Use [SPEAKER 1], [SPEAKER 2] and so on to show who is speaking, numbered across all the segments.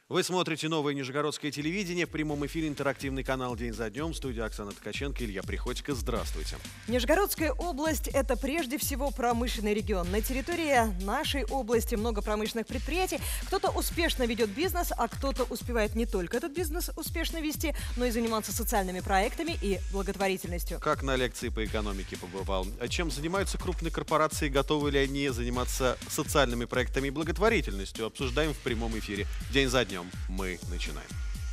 [SPEAKER 1] Вы смотрите новое Нижегородское телевидение. В прямом эфире интерактивный канал «День за днем». Студия Оксана Ткаченко, Илья Приходько. Здравствуйте.
[SPEAKER 2] Нижегородская область – это прежде всего промышленный регион. На территории нашей области много промышленных предприятий. Кто-то успешно ведет бизнес, а кто-то успевает не только этот бизнес успешно вести, но и заниматься социальными проектами и благотворительностью.
[SPEAKER 1] Как на лекции по экономике побывал. Чем занимаются крупные корпорации, готовы ли они заниматься социальными проектами и благотворительностью, обсуждаем в прямом эфире. День за днем. Мы начинаем.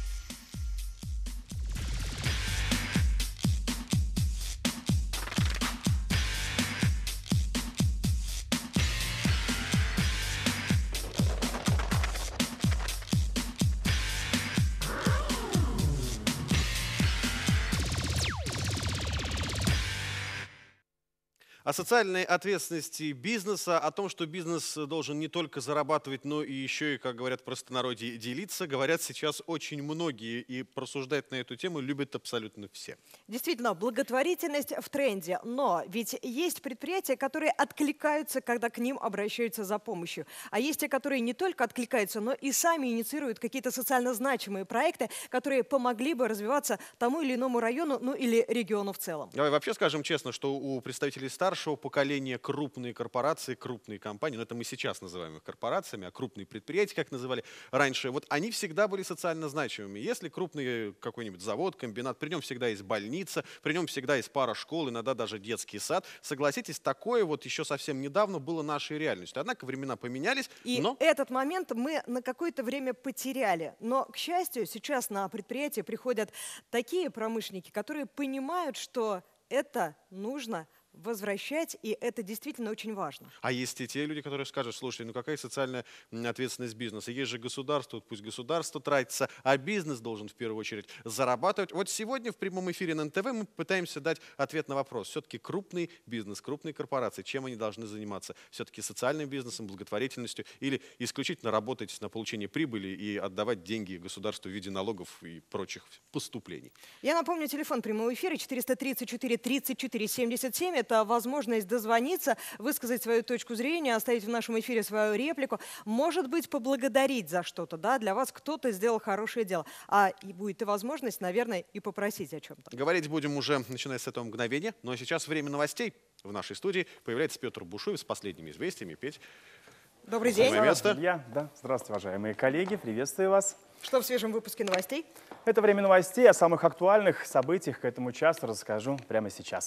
[SPEAKER 1] О социальной ответственности бизнеса, о том, что бизнес должен не только зарабатывать, но и еще и, как говорят в простонародье, делиться, говорят сейчас очень многие. И просуждать на эту тему любят абсолютно все.
[SPEAKER 2] Действительно, благотворительность в тренде. Но ведь есть предприятия, которые откликаются, когда к ним обращаются за помощью. А есть те, которые не только откликаются, но и сами инициируют какие-то социально значимые проекты, которые помогли бы развиваться тому или иному району, ну или региону в целом.
[SPEAKER 1] Давай вообще скажем честно, что у представителей старшего поколения крупные корпорации, крупные компании, но это мы сейчас называем их корпорациями, а крупные предприятия, как называли раньше, вот они всегда были социально значимыми. Если крупный какой-нибудь завод, комбинат, при нем всегда есть больница, при нем всегда есть пара школ, иногда даже детский сад. Согласитесь, такое вот еще совсем недавно было нашей реальностью. Однако времена поменялись.
[SPEAKER 2] И этот момент мы на какое-то время потеряли. Но, к счастью, сейчас на предприятия приходят такие промышленники, которые понимают, что это нужно возвращать, и это действительно очень важно.
[SPEAKER 1] А есть и те люди, которые скажут: слушай, ну какая социальная ответственность бизнеса? Есть же государство, вот пусть государство тратится, а бизнес должен в первую очередь зарабатывать. Вот сегодня в прямом эфире на НТВ мы пытаемся дать ответ на вопрос. Все-таки крупный бизнес, крупные корпорации, чем они должны заниматься? Все-таки социальным бизнесом, благотворительностью или исключительно работать на получение прибыли и отдавать деньги государству в виде налогов и прочих поступлений?
[SPEAKER 2] Я напомню, телефон прямого эфира 434 34 77. Это возможность дозвониться, высказать свою точку зрения, оставить в нашем эфире свою реплику. Может быть, поблагодарить за что-то. Да? Для вас кто-то сделал хорошее дело. И будет и возможность, наверное, и попросить о чем-то.
[SPEAKER 1] Говорить будем уже начиная с этого мгновения. Ну а сейчас время новостей. В нашей студии появляется Петр Бушуев с последними известиями. Петь,
[SPEAKER 2] добрый день.
[SPEAKER 3] Илья, здравствуйте, уважаемые коллеги. Приветствую вас.
[SPEAKER 2] Что в свежем выпуске новостей?
[SPEAKER 3] Это время новостей. О самых актуальных событиях к этому часу расскажу прямо сейчас.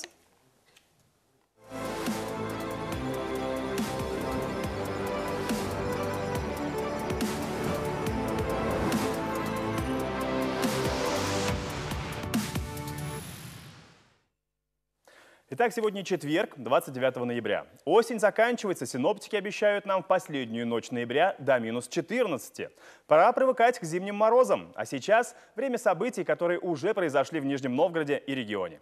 [SPEAKER 3] Итак, сегодня четверг, 29 ноября. Осень заканчивается, синоптики обещают нам в последнюю ночь ноября до минус 14. Пора привыкать к зимним морозам. А сейчас время событий, которые уже произошли в Нижнем Новгороде и регионе.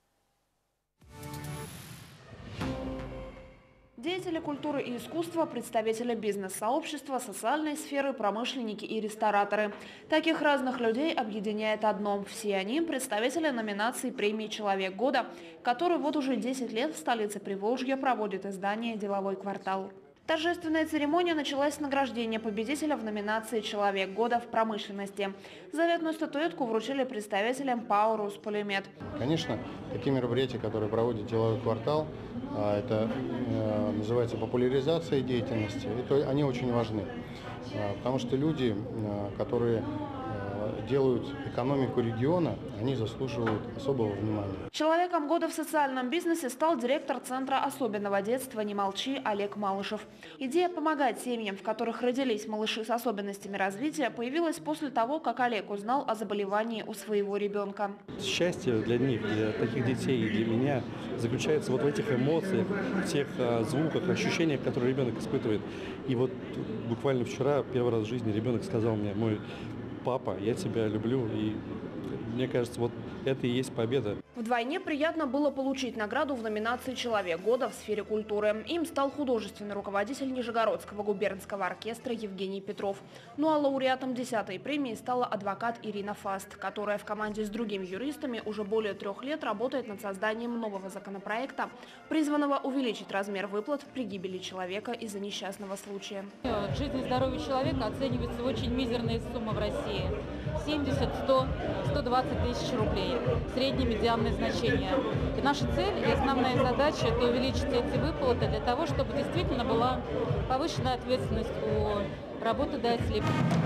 [SPEAKER 4] Деятели культуры и искусства, представители бизнес-сообщества, социальной сферы, промышленники и рестораторы. Таких разных людей объединяет одно. Все они – представители номинации премии «Человек года», которую вот уже 10 лет в столице Приволжья проводит издание «Деловой квартал». Торжественная церемония началась с награждения победителя в номинации «Человек года в промышленности». Заветную статуэтку вручили представителям ПАО «Русполимет».
[SPEAKER 5] Конечно, такие мероприятия, которые проводит «Деловой квартал», это называется популяризация деятельности, они очень важны, потому что люди, которые делают экономику региона, они заслуживают особого внимания.
[SPEAKER 4] Человеком года в социальном бизнесе стал директор Центра особенного детства «Не молчи» Олег Малышев. Идея помогать семьям, в которых родились малыши с особенностями развития, появилась после того, как Олег узнал о заболевании у своего ребенка.
[SPEAKER 6] Счастье для них, для таких детей и для меня заключается вот в этих эмоциях, в тех звуках, ощущениях, которые ребенок испытывает. И вот буквально вчера, первый раз в жизни, ребенок сказал мне: мой папа, я тебя люблю, и мне кажется, вот это и есть победа.
[SPEAKER 4] Вдвойне приятно было получить награду в номинации «Человек года» в сфере культуры. Им стал художественный руководитель Нижегородского губернского оркестра Евгений Петров. Ну а лауреатом 10-й премии стала адвокат Ирина Фаст, которая в команде с другими юристами уже более 3 лет работает над созданием нового законопроекта, призванного увеличить размер выплат при гибели человека из-за несчастного случая.
[SPEAKER 7] Жизнь и здоровье человека оценивается в очень мизерные суммы в России. 70, 100, 120 тысяч рублей. Среднее медианное значение. И наша цель и основная задача – это увеличить эти выплаты для того, чтобы действительно была повышенная ответственность у работодателей.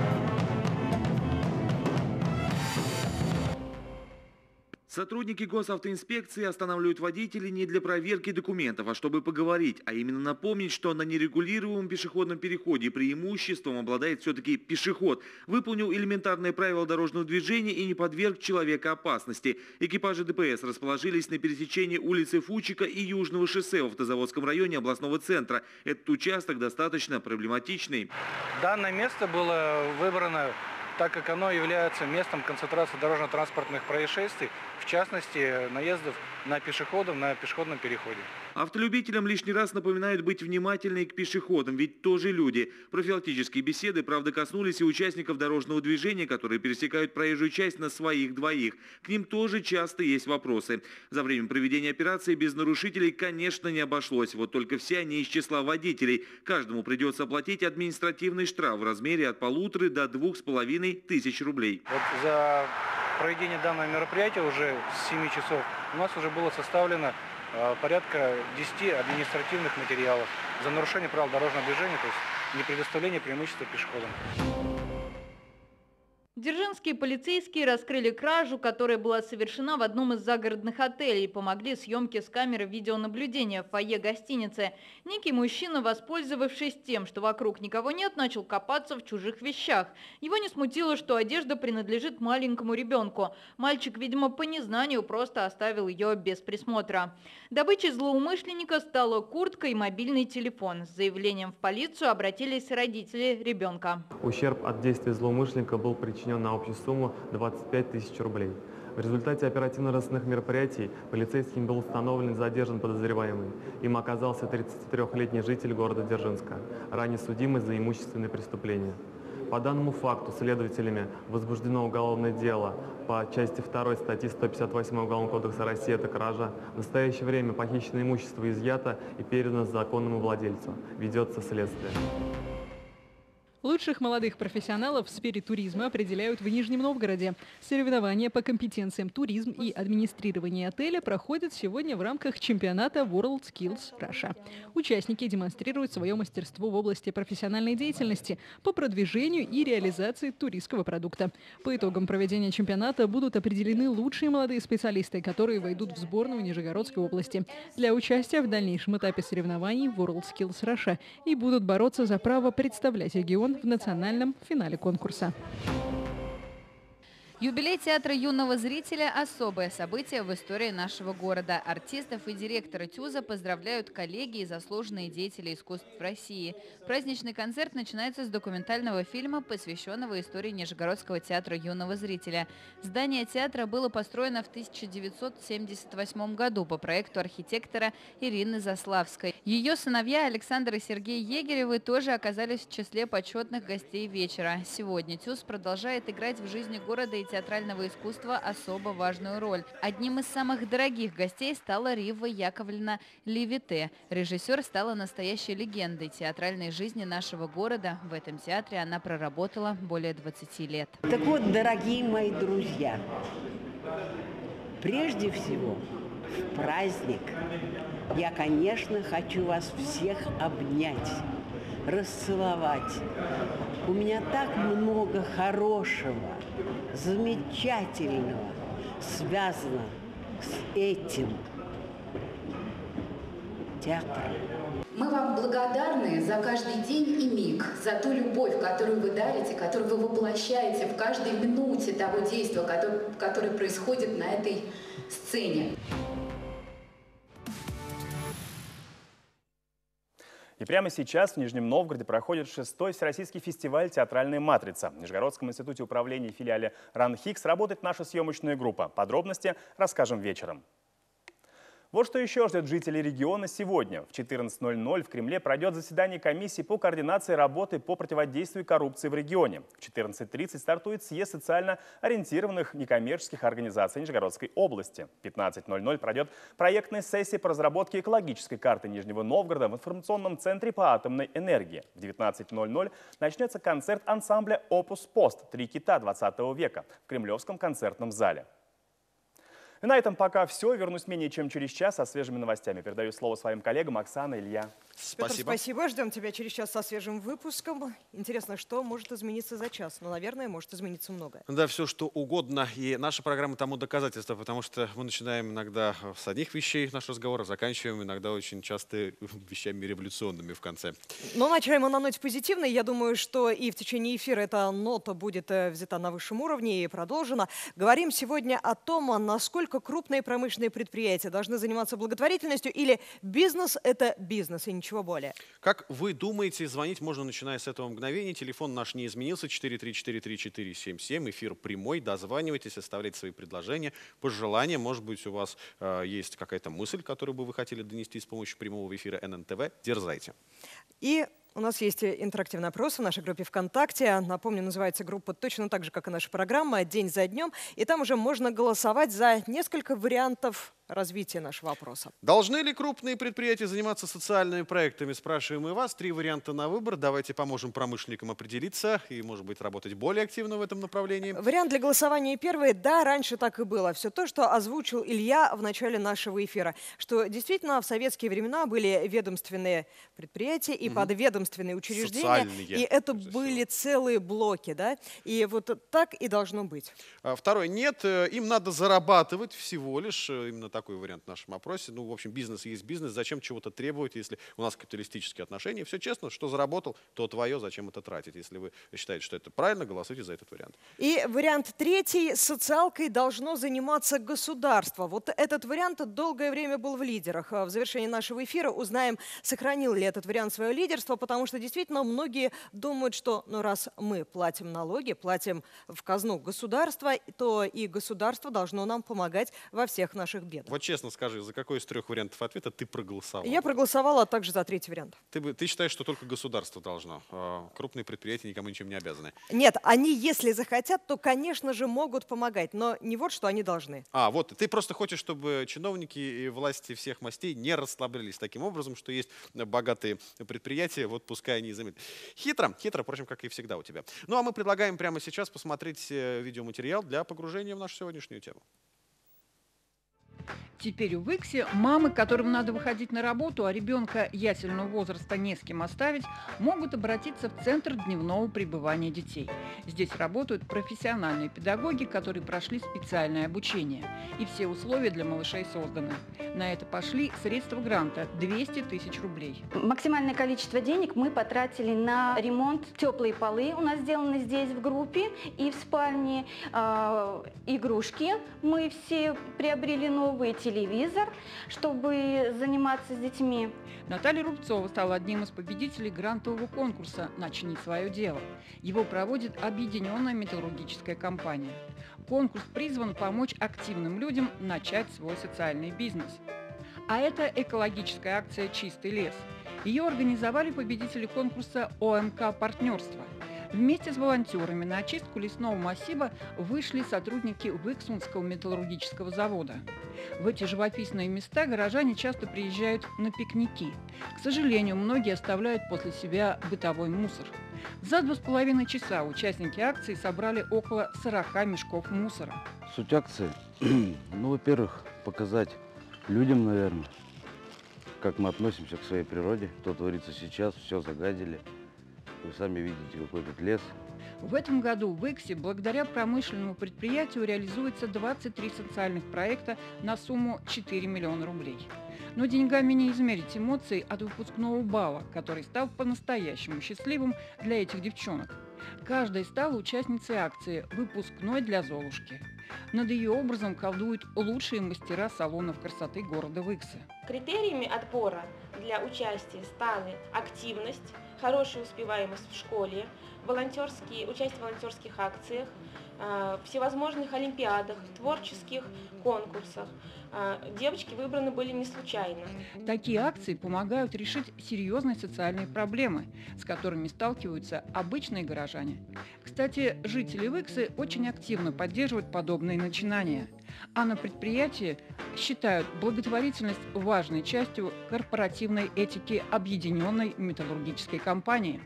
[SPEAKER 8] Сотрудники госавтоинспекции останавливают водителей не для проверки документов, а чтобы поговорить, а именно напомнить, что на нерегулируемом пешеходном переходе преимуществом обладает все-таки пешеход. Выполнил элементарные правила дорожного движения и не подверг человека опасности. Экипажи ДПС расположились на пересечении улицы Фучика и Южного шоссе в Автозаводском районе областного центра. Этот участок достаточно проблематичный.
[SPEAKER 9] Данное место было выбрано, так как оно является местом концентрации дорожно-транспортных происшествий, в частности, наездов на пешеходов на пешеходном переходе.
[SPEAKER 8] Автолюбителям лишний раз напоминают быть внимательными к пешеходам, ведь тоже люди. Профилактические беседы, правда, коснулись и участников дорожного движения, которые пересекают проезжую часть на своих двоих. К ним тоже часто есть вопросы. За время проведения операции без нарушителей, конечно, не обошлось. Вот только все они из числа водителей. Каждому придется оплатить административный штраф в размере от 1500 до 2500 рублей.
[SPEAKER 9] Вот за проведение данного мероприятия уже с 7 часов у нас уже было составлено порядка 10 административных материалов за нарушение правил дорожного движения, то есть не предоставление преимущества пешеходам.
[SPEAKER 10] Дзержинские полицейские раскрыли кражу, которая была совершена в одном из загородных отелей. Помогли съемки с камеры видеонаблюдения в фойе гостиницы. Некий мужчина, воспользовавшись тем, что вокруг никого нет, начал копаться в чужих вещах. Его не смутило, что одежда принадлежит маленькому ребенку. Мальчик, видимо, по незнанию просто оставил ее без присмотра. Добычей злоумышленника стала куртка и мобильный телефон. С заявлением в полицию обратились родители ребенка.
[SPEAKER 11] Ущерб от действия злоумышленника был причинен на общую сумму 25 000 рублей. В результате оперативно-розыскных мероприятий полицейским был установлен и задержан подозреваемый. Им оказался 33-летний житель города Дзержинска, ранее судимый за имущественные преступления. По данному факту следователями возбуждено уголовное дело по части 2 статьи 158 Уголовного кодекса России «Это кража». В настоящее время похищенное имущество изъято и передано законному владельцу. Ведется следствие.
[SPEAKER 12] Лучших молодых профессионалов в сфере туризма определяют в Нижнем Новгороде. Соревнования по компетенциям туризм и администрирование отеля проходят сегодня в рамках чемпионата WorldSkills Russia. Участники демонстрируют свое мастерство в области профессиональной деятельности по продвижению и реализации туристского продукта. По итогам проведения чемпионата будут определены лучшие молодые специалисты, которые войдут в сборную Нижегородской области для участия в дальнейшем этапе соревнований WorldSkills Russia и будут бороться за право представлять регион в национальном финале конкурса.
[SPEAKER 13] Юбилей театра юного зрителя – особое событие в истории нашего города. Артистов и директора ТЮЗа поздравляют коллеги и заслуженные деятели искусств в России. Праздничный концерт начинается с документального фильма, посвященного истории Нижегородского театра юного зрителя. Здание театра было построено в 1978 году по проекту архитектора Ирины Заславской. Ее сыновья Александр и Сергей Егеревы тоже оказались в числе почетных гостей вечера. Сегодня ТЮЗ продолжает играть в жизни города и театрального искусства особо важную роль. Одним из самых дорогих гостей стала Рива Яковлевна Левите. Режиссер стала настоящей легендой театральной жизни нашего города. В этом театре она проработала более 20 лет.
[SPEAKER 14] Так вот, дорогие мои друзья, прежде всего, в праздник я, конечно, хочу вас всех обнять, расцеловать. У меня так много хорошего, замечательного связано с этим театром.
[SPEAKER 15] Мы вам благодарны за каждый день и миг, за ту любовь, которую вы дарите, которую вы воплощаете в каждой минуте того действия, которое происходит на этой сцене.
[SPEAKER 3] И прямо сейчас в Нижнем Новгороде проходит 6-й Всероссийский фестиваль «Театральная матрица». В Нижегородском институте управления и филиале РАНХИКС работает наша съемочная группа. Подробности расскажем вечером. Вот что еще ждет жителей региона сегодня. В 14:00 в Кремле пройдет заседание комиссии по координации работы по противодействию коррупции в регионе. В 14:30 стартует съезд социально ориентированных некоммерческих организаций Нижегородской области. В 15:00 пройдет проектная сессия по разработке экологической карты Нижнего Новгорода в информационном центре по атомной энергии. В 19:00 начнется концерт ансамбля «Опус Пост» «Три кита 20 века» в Кремлевском концертном зале. И на этом пока все. Вернусь менее чем через час со свежими новостями. Передаю слово своим коллегам Оксана, Илья.
[SPEAKER 2] Спасибо. Петр, спасибо. Ждем тебя через час со свежим выпуском. Интересно, что может измениться за час? Ну, наверное, может измениться многое.
[SPEAKER 1] Да, все что угодно. И наша программа тому доказательство, потому что мы начинаем иногда с одних вещей наш разговор, а заканчиваем иногда очень часто вещами революционными в конце.
[SPEAKER 2] Но начали мы на ноте позитивной. Я думаю, что и в течение эфира эта нота будет взята на высшем уровне и продолжена. Говорим сегодня о том, насколько крупные промышленные предприятия должны заниматься благотворительностью или бизнес – это бизнес и ничего более.
[SPEAKER 1] Как вы думаете, звонить можно, начиная с этого мгновения. Телефон наш не изменился, 4343477. Эфир прямой. Дозванивайтесь, оставляйте свои предложения, пожелания. Может быть, у вас есть какая-то мысль, которую бы вы хотели донести с помощью прямого эфира ННТВ. Дерзайте.
[SPEAKER 2] И у нас есть интерактивный опрос в нашей группе ВКонтакте. Напомню, называется группа точно так же, как и наша программа «День за днем». И там уже можно голосовать за несколько вариантов развития нашего вопроса.
[SPEAKER 1] Должны ли крупные предприятия заниматься социальными проектами? Спрашиваем и вас. 3 варианта на выбор. Давайте поможем промышленникам определиться и, может быть, работать более активно в этом направлении.
[SPEAKER 2] Вариант для голосования первый. Да, раньше так и было. Все то, что озвучил Илья в начале нашего эфира. Что действительно в советские времена были ведомственные предприятия и подведомственные учреждения.
[SPEAKER 1] Социальные,
[SPEAKER 2] и это были целые блоки. Да? И вот так и должно быть.
[SPEAKER 1] Второй. Нет, им надо зарабатывать всего лишь. Именно такой вариант в нашем опросе. Ну, в общем, бизнес есть бизнес. Зачем чего-то требовать, если у нас капиталистические отношения? Все честно, что заработал, то твое, зачем это тратить? Если вы считаете, что это правильно, голосуйте за этот вариант.
[SPEAKER 2] И вариант третий. Социалкой должно заниматься государство. Вот этот вариант долгое время был в лидерах. В завершении нашего эфира узнаем, сохранил ли этот вариант свое лидерство, потому что действительно многие думают, что раз мы платим налоги, платим в казну государства, то и государство должно нам помогать во всех наших бедах.
[SPEAKER 1] Вот честно скажи, за какой из 3 вариантов ответа ты проголосовал?
[SPEAKER 2] Я проголосовала также за третий вариант.
[SPEAKER 1] Ты считаешь, что только государство должно? Крупные предприятия никому ничем не обязаны?
[SPEAKER 2] Нет, они, если захотят, то, конечно же, могут помогать, но не вот что они должны.
[SPEAKER 1] Вот ты просто хочешь, чтобы чиновники и власти всех мастей не расслаблялись таким образом, что есть богатые предприятия, вот пускай они и заметят. Хитро, впрочем, как и всегда у тебя. Ну а мы предлагаем прямо сейчас посмотреть видеоматериал для погружения в нашу сегодняшнюю тему.
[SPEAKER 16] Теперь в Иксе мамы, которым надо выходить на работу, а ребенка ясельного возраста не с кем оставить, могут обратиться в Центр дневного пребывания детей. Здесь работают профессиональные педагоги, которые прошли специальное обучение. И все условия для малышей созданы. На это пошли средства гранта – 200 тысяч рублей.
[SPEAKER 17] Максимальное количество денег мы потратили на ремонт. Теплые полы у нас сделаны здесь в группе и в спальне. Игрушки мы все приобрели новые, телевизор, чтобы заниматься с детьми.
[SPEAKER 16] Наталья Рубцова стала одним из победителей грантового конкурса «Начни свое дело». Его проводит объединенная металлургическая компания. Конкурс призван помочь активным людям начать свой социальный бизнес. А это экологическая акция «Чистый лес». Ее организовали победители конкурса ОМК «Партнерство». Вместе с волонтерами на очистку лесного массива вышли сотрудники Выксунского металлургического завода. В эти живописные места горожане часто приезжают на пикники. К сожалению, многие оставляют после себя бытовой мусор. За 2,5 часа участники акции собрали около 40 мешков мусора.
[SPEAKER 18] Суть акции, во-первых, показать людям, наверное, как мы относимся к своей природе, что творится сейчас, все загадили. Вы сами видите, какой тут лес.
[SPEAKER 16] В этом году в Иксе благодаря промышленному предприятию реализуется 23 социальных проекта на сумму 4 миллиона рублей. Но деньгами не измерить эмоции от выпускного бала, который стал по-настоящему счастливым для этих девчонок. Каждая стала участницей акции «Выпускной для Золушки». Над ее образом колдуют лучшие мастера салонов красоты города Выксы.
[SPEAKER 19] Критериями отбора для участия стали активность, хорошая успеваемость в школе, участие в волонтерских акциях, всевозможных олимпиадах, творческих конкурсах. Девочки выбраны были не случайно.
[SPEAKER 16] Такие акции помогают решить серьезные социальные проблемы, с которыми сталкиваются обычные горожане. Кстати, жители Выксы очень активно поддерживают подобные начинания. А на предприятии считают благотворительность важной частью корпоративной этики объединенной металлургической компании.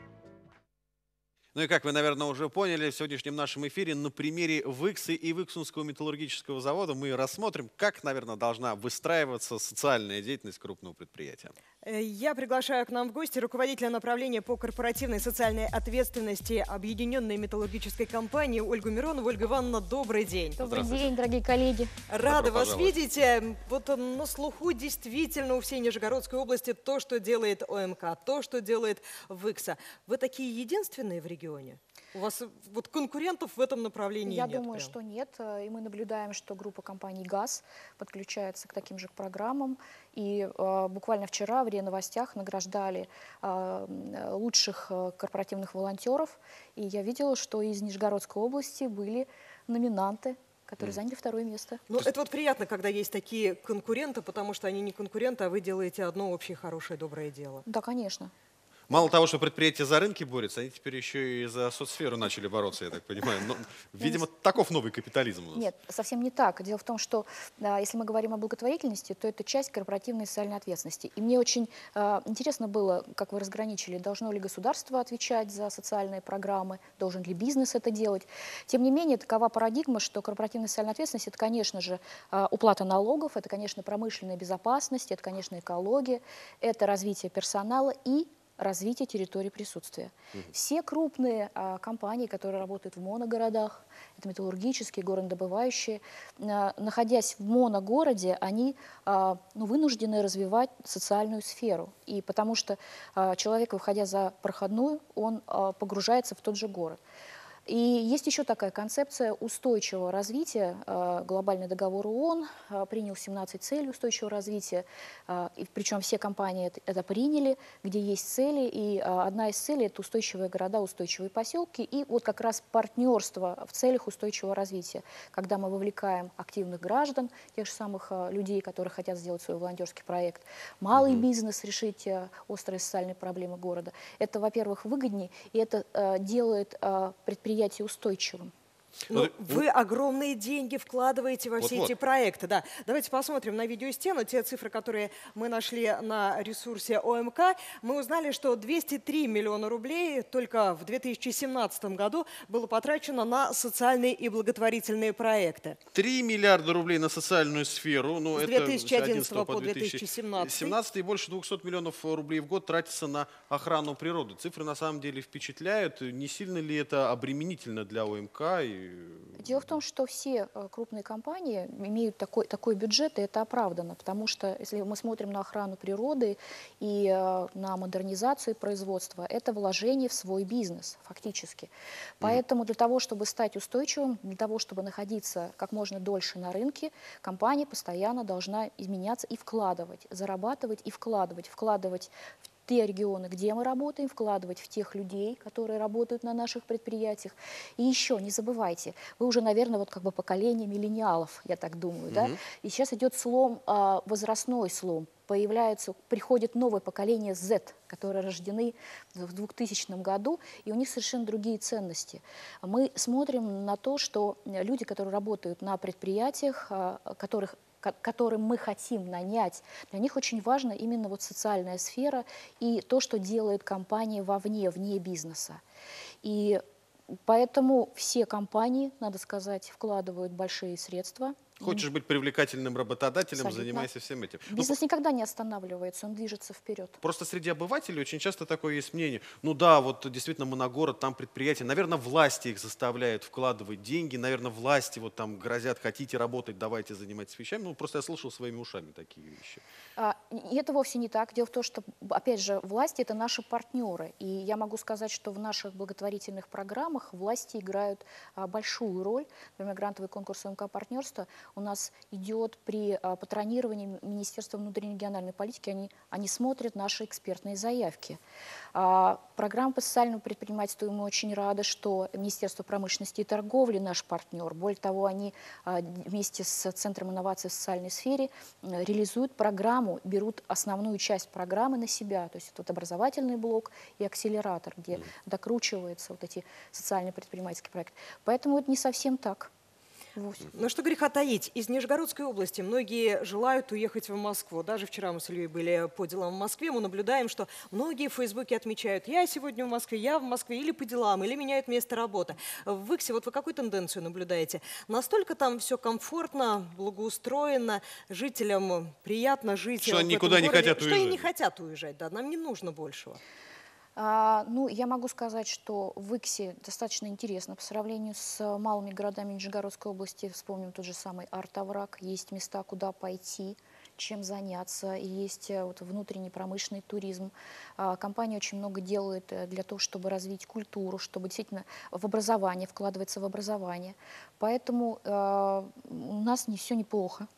[SPEAKER 1] Ну и как вы, наверное, уже поняли, в сегодняшнем нашем эфире на примере Выксы и Выксунского металлургического завода мы рассмотрим, как, наверное, должна выстраиваться социальная деятельность крупного предприятия.
[SPEAKER 2] Я приглашаю к нам в гости руководителя направления по корпоративной социальной ответственности Объединенной металлургической компании Ольгу Миронову. Ольга Ивановна, добрый день.
[SPEAKER 20] Добрый день, дорогие коллеги.
[SPEAKER 2] Рада вас видеть. Вот на слуху действительно у всей Нижегородской области то, что делает ОМК, то, что делает Выкса. Вы такие единственные в регионе? У вас вот конкурентов в этом направлении
[SPEAKER 20] Я
[SPEAKER 2] нет?
[SPEAKER 20] Я думаю,
[SPEAKER 2] прям?
[SPEAKER 20] что нет. И мы наблюдаем, что группа компаний ГАЗ подключается к таким же программам. И буквально вчера в РИА Новостях награждали лучших корпоративных волонтеров. И я видела, что из Нижегородской области были номинанты, которые заняли второе место.
[SPEAKER 2] Ну, это вот приятно, когда есть такие конкуренты, потому что они не конкуренты, а вы делаете одно общее, хорошее, доброе дело.
[SPEAKER 20] Да, конечно.
[SPEAKER 1] Мало того, что предприятия за рынки борются, они теперь еще и за соцсферу начали бороться, я так понимаю. Но, видимо, таков новый капитализм у нас.
[SPEAKER 20] Нет, совсем не так. Дело в том, что если мы говорим о благотворительности, то это часть корпоративной социальной ответственности. И мне очень интересно было, как вы разграничили, должно ли государство отвечать за социальные программы, должен ли бизнес это делать. Тем не менее, такова парадигма, что корпоративная социальная ответственность – это, конечно же, уплата налогов, это, конечно, промышленная безопасность, это, конечно, экология, это развитие персонала и развитие территории присутствия. Все крупные компании, которые работают в моногородах, это металлургические, горнодобывающие, находясь в моногороде, они вынуждены развивать социальную сферу. И потому что человек, выходя за проходную, он погружается в тот же город. И есть еще такая концепция устойчивого развития. Глобальный договор ООН принял 17 целей устойчивого развития, причем все компании это приняли, где есть цели, и одна из целей – это устойчивые города, устойчивые поселки, и вот как раз партнерство в целях устойчивого развития, когда мы вовлекаем активных граждан, тех же самых людей, которые хотят сделать свой волонтерский проект, малый бизнес, решить острые социальные проблемы города. Это, во-первых, выгоднее, и это делает предприятие устойчивым.
[SPEAKER 2] Ну, вы огромные деньги вкладываете во все эти проекты. Да. Давайте посмотрим на видеостену. Те цифры, которые мы нашли на ресурсе ОМК. Мы узнали, что 203 миллиона рублей только в 2017 году было потрачено на социальные и благотворительные проекты.
[SPEAKER 1] 3 миллиарда рублей на социальную сферу. Ну,
[SPEAKER 2] с 2011 по 2017.
[SPEAKER 1] 17 и больше 200 миллионов рублей в год тратится на охрану природы. Цифры на самом деле впечатляют. Не сильно ли это обременительно для ОМК?
[SPEAKER 20] Дело в том, что все крупные компании имеют такой бюджет, и это оправдано, потому что если мы смотрим на охрану природы и на модернизацию производства, это вложение в свой бизнес фактически. Поэтому для того, чтобы стать устойчивым, для того, чтобы находиться как можно дольше на рынке, компания постоянно должна изменяться и вкладывать, зарабатывать и вкладывать в те регионы, где мы работаем, вкладывать в тех людей, которые работают на наших предприятиях. И еще не забывайте, вы уже, наверное, вот как бы поколение миллениалов, я так думаю, да? И сейчас идет слом, возрастной слом. Приходит новое поколение Z, которые рождены в 2000 году, и у них совершенно другие ценности. Мы смотрим на то, что люди, которые работают на предприятиях, которым мы хотим нанять, для них очень важна именно вот социальная сфера и то, что делает компания вне бизнеса. И поэтому все компании, надо сказать, вкладывают большие средства
[SPEAKER 1] Хочешь быть привлекательным работодателем,
[SPEAKER 20] Абсолютно.
[SPEAKER 1] занимайся всем этим.
[SPEAKER 20] Бизнес никогда не останавливается, он движется вперед.
[SPEAKER 1] Просто среди обывателей очень часто такое есть мнение. Ну да, вот действительно моногород, там предприятия. Наверное, власти их заставляют вкладывать деньги. Наверное, власти вот там грозят: хотите работать, давайте занимайтесь вещами. Ну просто я слышал своими ушами такие вещи.
[SPEAKER 20] И это вовсе не так. Дело в том, что, опять же, власти — это наши партнеры. И я могу сказать, что в наших благотворительных программах власти играют большую роль. Например, грантовый конкурс МК «Партнерство» у нас идет при патронировании Министерства внутренней региональной политики. Они смотрят наши экспертные заявки. Программа по социальному предпринимательству, мы очень рады, что Министерство промышленности и торговли наш партнер. Более того, они вместе с Центром инноваций в социальной сфере реализуют программу, берут основную часть программы на себя. То есть это вот образовательный блок и акселератор, где докручиваются вот эти социально предпринимательские проекты. Поэтому это не совсем так.
[SPEAKER 2] Ну что греха таить, из Нижегородской области многие желают уехать в Москву. Даже вчера мы с Ильей были по делам в Москве, мы наблюдаем, что многие в Фейсбуке отмечают: я сегодня в Москве, я в Москве, или по делам, или меняют место работы. В Иксе вот вы какую тенденцию наблюдаете? Настолько там все комфортно, благоустроено, жителям приятно жить
[SPEAKER 1] что они
[SPEAKER 2] в этом
[SPEAKER 1] никуда не
[SPEAKER 2] городе,
[SPEAKER 1] хотят
[SPEAKER 2] что
[SPEAKER 1] уезжать.
[SPEAKER 2] и не хотят уезжать, да, нам не нужно большего.
[SPEAKER 20] Ну, я могу сказать, что в Иксе достаточно интересно по сравнению с малыми городами Нижегородской области. Вспомним тот же самый Арт-Овраг. Есть места, куда пойти, чем заняться. Есть вот внутренний промышленный туризм. Компания очень много делает для того, чтобы развить культуру, чтобы действительно в образование, вкладываться в образование. Поэтому у нас не все неплохо.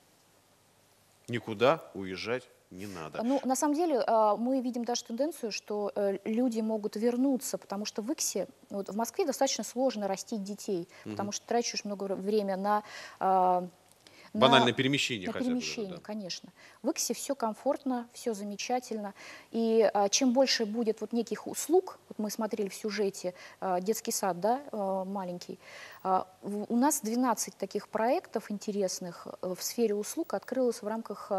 [SPEAKER 1] Никуда уезжать не надо.
[SPEAKER 20] Ну, на самом деле, мы видим даже тенденцию, что люди могут вернуться, потому что в Иксе, вот в Москве достаточно сложно растить детей, потому что тратишь много времени на
[SPEAKER 1] банальное перемещение.
[SPEAKER 20] На
[SPEAKER 1] хотя бы,
[SPEAKER 20] перемещение,
[SPEAKER 1] да.
[SPEAKER 20] конечно. В Иксе все комфортно, все замечательно. И чем больше будет вот неких услуг, вот мы смотрели в сюжете детский сад, да, маленький, у нас 12 таких проектов интересных в сфере услуг открылось в рамках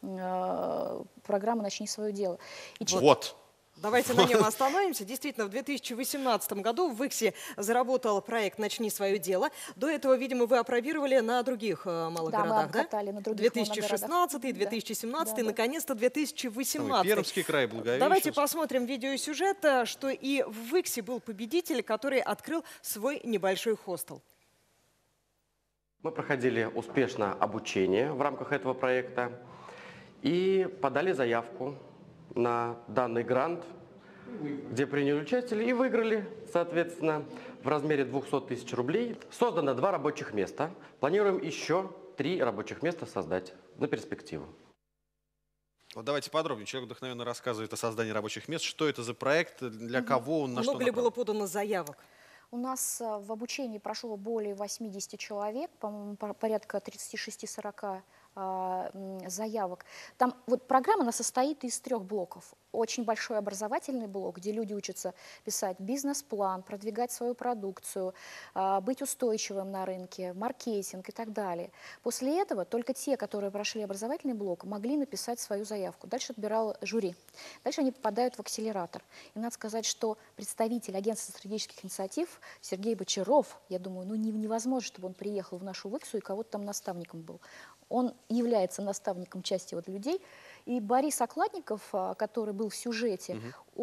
[SPEAKER 20] программы «Начни свое дело». И
[SPEAKER 1] Вот.
[SPEAKER 2] Давайте на нем остановимся. Действительно, в 2018 году в Иксе заработал проект «Начни свое дело». До этого, видимо, вы опробировали на других малых городах,
[SPEAKER 20] мы обкатали на других
[SPEAKER 2] 2016, 2017,
[SPEAKER 20] да.
[SPEAKER 2] наконец-то 2018.
[SPEAKER 1] Пермский край, Благовещенск.
[SPEAKER 2] Давайте посмотрим видеосюжет, что и в Иксе был победитель, который открыл свой небольшой хостел.
[SPEAKER 21] Мы проходили успешно обучение в рамках этого проекта и подали заявку на данный грант, где приняли участие и выиграли, соответственно, в размере 200 тысяч рублей. Создано 2 рабочих места. Планируем еще 3 рабочих места создать на перспективу.
[SPEAKER 1] Вот давайте подробнее. Человек вдохновенно рассказывает о создании рабочих мест. Что это за проект, для кого он, на что
[SPEAKER 2] Много ли было подано заявок?
[SPEAKER 20] У нас в обучении прошло более 80 человек, по-моему, порядка 36-40 заявок. Там вот программа, она состоит из 3 блоков. Очень большой образовательный блок, где люди учатся писать бизнес-план, продвигать свою продукцию, быть устойчивым на рынке, маркетинг и так далее. После этого только те, которые прошли образовательный блок, могли написать свою заявку. Дальше отбирал жюри. Дальше они попадают в акселератор. И надо сказать, что представитель агентства стратегических инициатив Сергей Бочаров, я думаю, ну невозможно, чтобы он приехал в нашу Иксу и кого-то там наставником был. Он является наставником части вот людей. И Борис Окладников, который был в сюжете,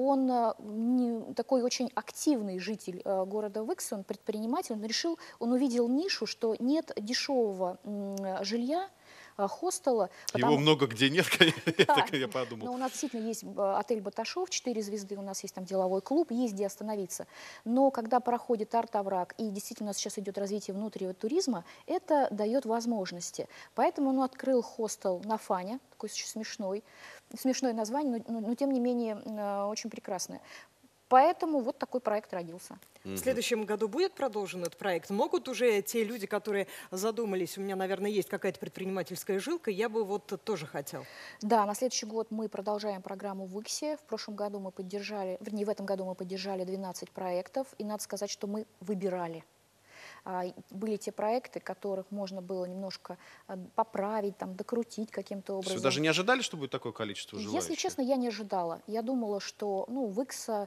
[SPEAKER 20] он такой очень активный житель города Иксы, он предприниматель, он увидел нишу, что нет дешевого жилья, хостела.
[SPEAKER 1] Его много где нет, конечно, я подумал.
[SPEAKER 20] Но у нас действительно есть отель «Баташов», 4 звезды, у нас есть там деловой клуб, есть где остановиться. Но когда проходит Арт-Овраг, и действительно у нас сейчас идет развитие внутреннего туризма, это дает возможности. Поэтому он открыл хостел на Фане, такой смешное название, но тем не менее очень прекрасное. Поэтому вот такой проект родился.
[SPEAKER 2] В следующем году будет продолжен этот проект? Могут уже те люди, которые задумались, у меня, наверное, есть какая-то предпринимательская жилка, я бы вот тоже хотел.
[SPEAKER 20] Да, на следующий год мы продолжаем программу в Иксе. В прошлом году мы поддержали, вернее, в этом году мы поддержали 12 проектов. И надо сказать, что мы выбирали. Были те проекты, которых можно было немножко поправить, там, докрутить каким-то образом.
[SPEAKER 1] Вы даже не ожидали, что будет такое количество желающих?
[SPEAKER 20] Если честно, я не ожидала. Я думала, что Икса,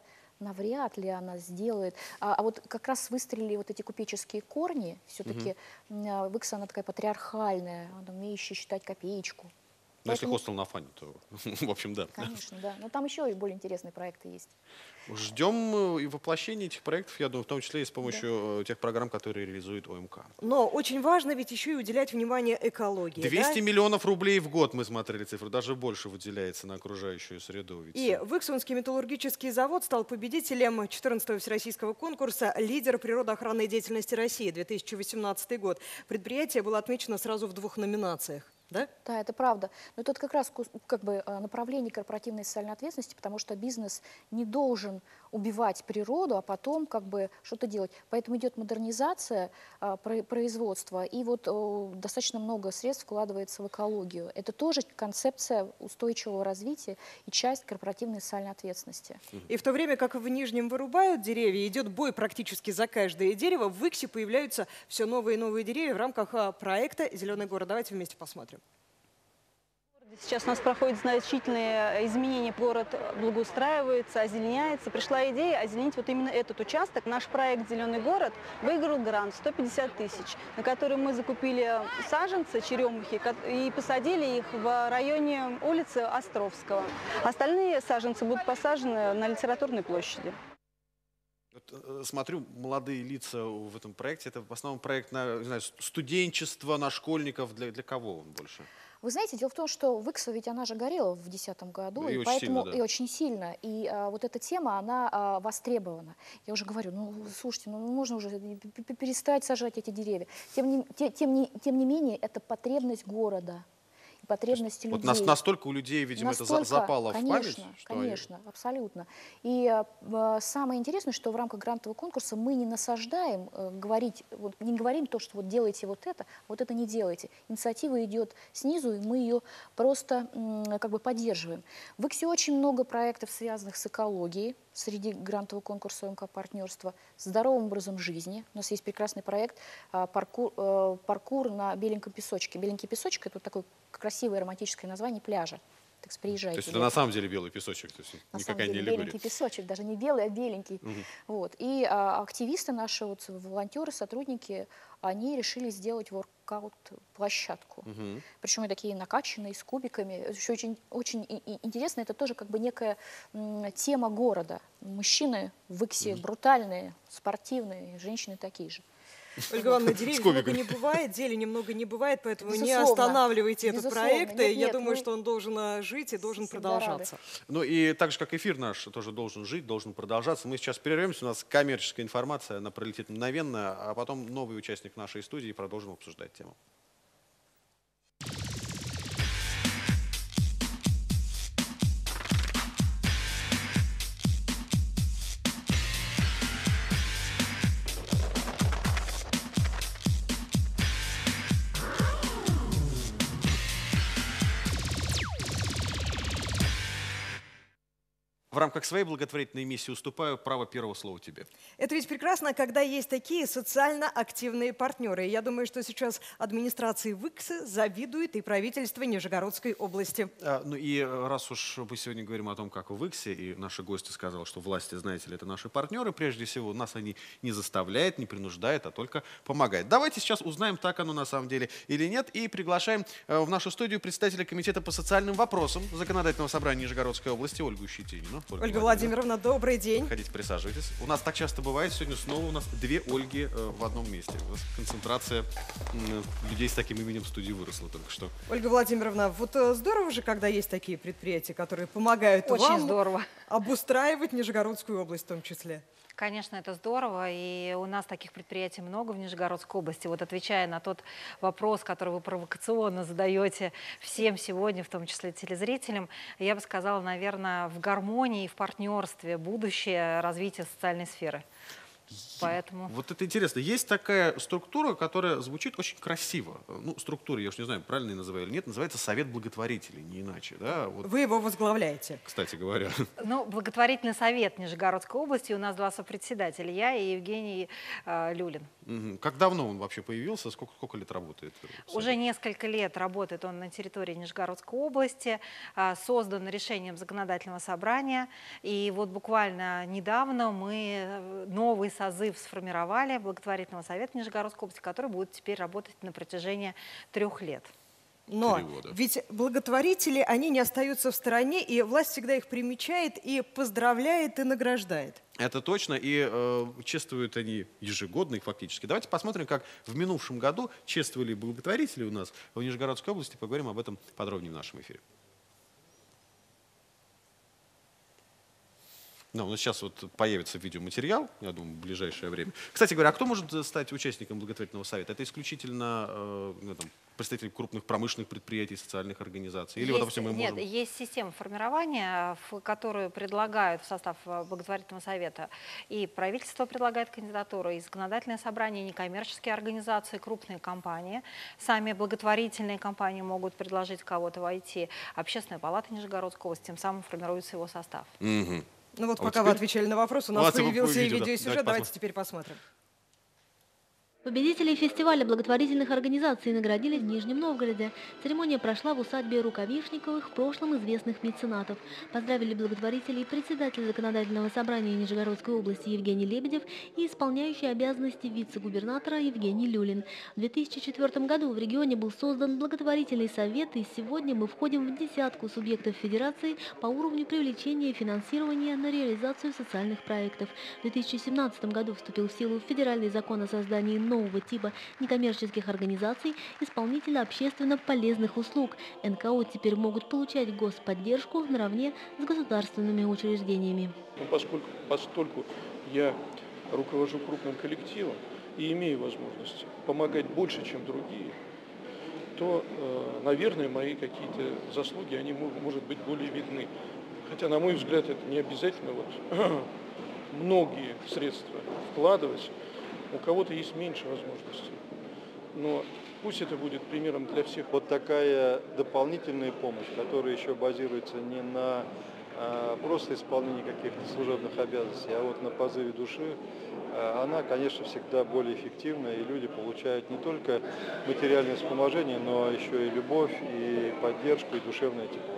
[SPEAKER 20] навряд ли она сделает. А вот как раз выстрелили вот эти купеческие корни. Все-таки Wix, она такая патриархальная, она умеющая считать копеечку.
[SPEAKER 1] Но если хостел на фане, то, в общем, да.
[SPEAKER 20] Конечно, да. Но там еще и более интересные проекты есть.
[SPEAKER 1] Ждем и воплощения этих проектов, я думаю, в том числе и с помощью тех программ, которые реализует ОМК.
[SPEAKER 2] Но очень важно ведь еще и уделять внимание экологии.
[SPEAKER 1] 200 миллионов рублей в год, мы смотрели цифры, даже больше выделяется на окружающую среду. Ведь
[SPEAKER 2] и Выксунский металлургический завод стал победителем 14-го всероссийского конкурса «Лидер природоохранной деятельности России» 2018 год. Предприятие было отмечено сразу в 2 номинациях. Да?
[SPEAKER 20] Да, это правда. Но это как раз как бы направление корпоративной социальной ответственности, потому что бизнес не должен убивать природу, а потом как бы что-то делать. Поэтому идет модернизация производства, и вот достаточно много средств вкладывается в экологию. Это тоже концепция устойчивого развития и часть корпоративной социальной ответственности.
[SPEAKER 2] И в то время как в Нижнем вырубают деревья, идет бой практически за каждое дерево, в Иксе появляются все новые и новые деревья в рамках проекта «Зеленый город». Давайте вместе посмотрим.
[SPEAKER 5] Сейчас у нас проходят значительные изменения, город благоустраивается, озеленяется. Пришла идея озеленить вот именно этот участок. Наш проект «Зеленый город» выиграл грант 150 тысяч, на который мы закупили саженцы, черемухи, и посадили их в районе улицы Островского. Остальные саженцы будут посажены на Литературной площади.
[SPEAKER 1] Вот, смотрю, молодые лица в этом проекте. Это в основном проект на, не знаю, студенчество, на школьников. Для кого он больше?
[SPEAKER 20] Вы знаете, дело в том, что Wix ведь она же горела в 2010 году,
[SPEAKER 1] и
[SPEAKER 20] поэтому
[SPEAKER 1] сильно, да.
[SPEAKER 20] и очень сильно. И вот эта тема, она востребована. Я уже говорю, ну слушайте, ну можно уже перестать сажать эти деревья. Тем не менее, это потребность города. Потребности людей.
[SPEAKER 1] Вот настолько у людей, видимо, это запало в память?
[SPEAKER 20] Конечно, абсолютно. И самое интересное, что в рамках грантового конкурса мы не насаждаем, не говорим то, что вот делайте вот это не делайте. Инициатива идет снизу, и мы ее просто как бы поддерживаем. В Иксе очень много проектов, связанных с экологией, среди грантового конкурса ОМК партнерства, здоровым образом жизни. У нас есть прекрасный проект паркур на беленьком песочке. Беленький песочек — это вот такое красивое романтическое название пляжа. Так что приезжайте.
[SPEAKER 1] То есть это на самом деле белый песочек, то есть никакая не аллегория.
[SPEAKER 20] Беленький песочек, даже не белый, а беленький. Вот. И активисты наши, вот, волонтеры, сотрудники, они решили сделать воркаут-площадку. Причем и такие накачанные, с кубиками. Еще очень интересно, это тоже как бы некая тема города. Мужчины в Иксе брутальные, спортивные, женщины такие же.
[SPEAKER 2] Ольга Ивановна, деревьев много не бывает, зелени много не бывает, поэтому не останавливайте этот проект. Я думаю, что он должен жить и должен продолжаться.
[SPEAKER 1] Ну и так же, как эфир наш тоже должен жить, должен продолжаться. Мы сейчас прервемся, у нас коммерческая информация, она пролетит мгновенно, а потом новый участник нашей студии, и продолжим обсуждать тему. В рамках своей благотворительной миссии уступаю право первого слова тебе.
[SPEAKER 2] Это ведь прекрасно, когда есть такие социально активные партнеры. Я думаю, что сейчас администрации Wix завидует и правительство Нижегородской области.
[SPEAKER 1] Ну и раз уж мы сегодня говорим о том, как в Wix, и наши гости сказали, что власти, знаете ли, это наши партнеры, прежде всего, нас они не заставляют, не принуждают, а только помогают. Давайте сейчас узнаем, так оно на самом деле или нет, и приглашаем в нашу студию представителя Комитета по социальным вопросам Законодательного собрания Нижегородской области Ольгу Щетинину.
[SPEAKER 2] Ольга Владимировна, добрый день.
[SPEAKER 1] Проходите, присаживайтесь. У нас так часто бывает, сегодня снова у нас 2 Ольги в одном месте. У нас концентрация людей с таким именем в студии выросла только что.
[SPEAKER 2] Ольга Владимировна, вот здорово же, когда есть такие предприятия, которые помогают вам обустраивать Нижегородскую область в том числе.
[SPEAKER 22] Конечно, это здорово, и у нас таких предприятий много в Нижегородской области. Вот отвечая на тот вопрос, который вы провокационно задаете всем сегодня, в том числе телезрителям, я бы сказала, наверное, в гармонии и в партнерстве будущее развития социальной сферы. Поэтому...
[SPEAKER 1] Вот это интересно. Есть такая структура, которая звучит очень красиво. Ну, структура, я уж не знаю, правильно я называю или нет, называется Совет благотворителей, не иначе. Да? Вот,
[SPEAKER 2] Вы его возглавляете.
[SPEAKER 1] кстати говоря.
[SPEAKER 22] Ну, благотворительный совет Нижегородской области, у нас два сопредседателя, я и Евгений Люлин.
[SPEAKER 1] Как давно он вообще появился? Сколько лет работает?
[SPEAKER 22] Уже несколько лет работает он на территории Нижегородской области, создан решением законодательного собрания. И вот буквально недавно мы новый созыв сформировали благотворительного совета Нижегородской области, который будет теперь работать на протяжении 3 лет.
[SPEAKER 2] Но ведь благотворители, они не остаются в стороне, и власть всегда их примечает и поздравляет и награждает.
[SPEAKER 1] Это точно, и чествуют они ежегодно их фактически. Давайте посмотрим, как в минувшем году чествовали благотворители у нас в Нижегородской области. Поговорим об этом подробнее в нашем эфире. Ну, у нас сейчас вот появится видеоматериал, я думаю, в ближайшее время. Кстати говоря, а кто может стать участником благотворительного совета? Это исключительно представители крупных промышленных предприятий, социальных организаций? Или, допустим, мы можем...
[SPEAKER 22] Нет, есть система формирования, в которую предлагают в состав благотворительного совета. И правительство предлагает кандидатуру, и законодательное собрание, и некоммерческие организации, крупные компании. Сами благотворительные компании могут предложить кого-то войти. Общественная палата Нижегородской области, тем самым формируется его состав.
[SPEAKER 2] Ну вот пока вы отвечали на вопрос, у нас появился и видеосюжет. Давайте теперь посмотрим.
[SPEAKER 4] Победителей фестиваля благотворительных организаций наградили в Нижнем Новгороде. Церемония прошла в усадьбе Рукавишниковых, в прошлом известных меценатов. Поздравили благотворителей председатель законодательного собрания Нижегородской области Евгений Лебедев и исполняющий обязанности вице-губернатора Евгений Люлин. В 2004 году в регионе был создан благотворительный совет, и сегодня мы входим в десятку субъектов федерации по уровню привлечения и финансирования на реализацию социальных проектов. В 2017 году вступил в силу федеральный закон о создании нового типа некоммерческих организаций, исполнителя общественно полезных услуг. НКО теперь могут получать господдержку наравне с государственными учреждениями.
[SPEAKER 6] Поскольку я руковожу крупным коллективом и имею возможность помогать больше, чем другие, то, наверное, мои какие-то заслуги, они, может быть, более видны. Хотя, на мой взгляд, это не обязательно многие средства вкладывать. У кого-то есть меньше возможностей, но пусть это будет примером для всех.
[SPEAKER 23] Вот такая дополнительная помощь, которая еще базируется не на просто исполнении каких-то служебных обязанностей, а вот на позыве души, она, конечно, всегда более эффективна, и люди получают не только материальное вспоможение, но еще и любовь, и поддержку, и душевное тепло.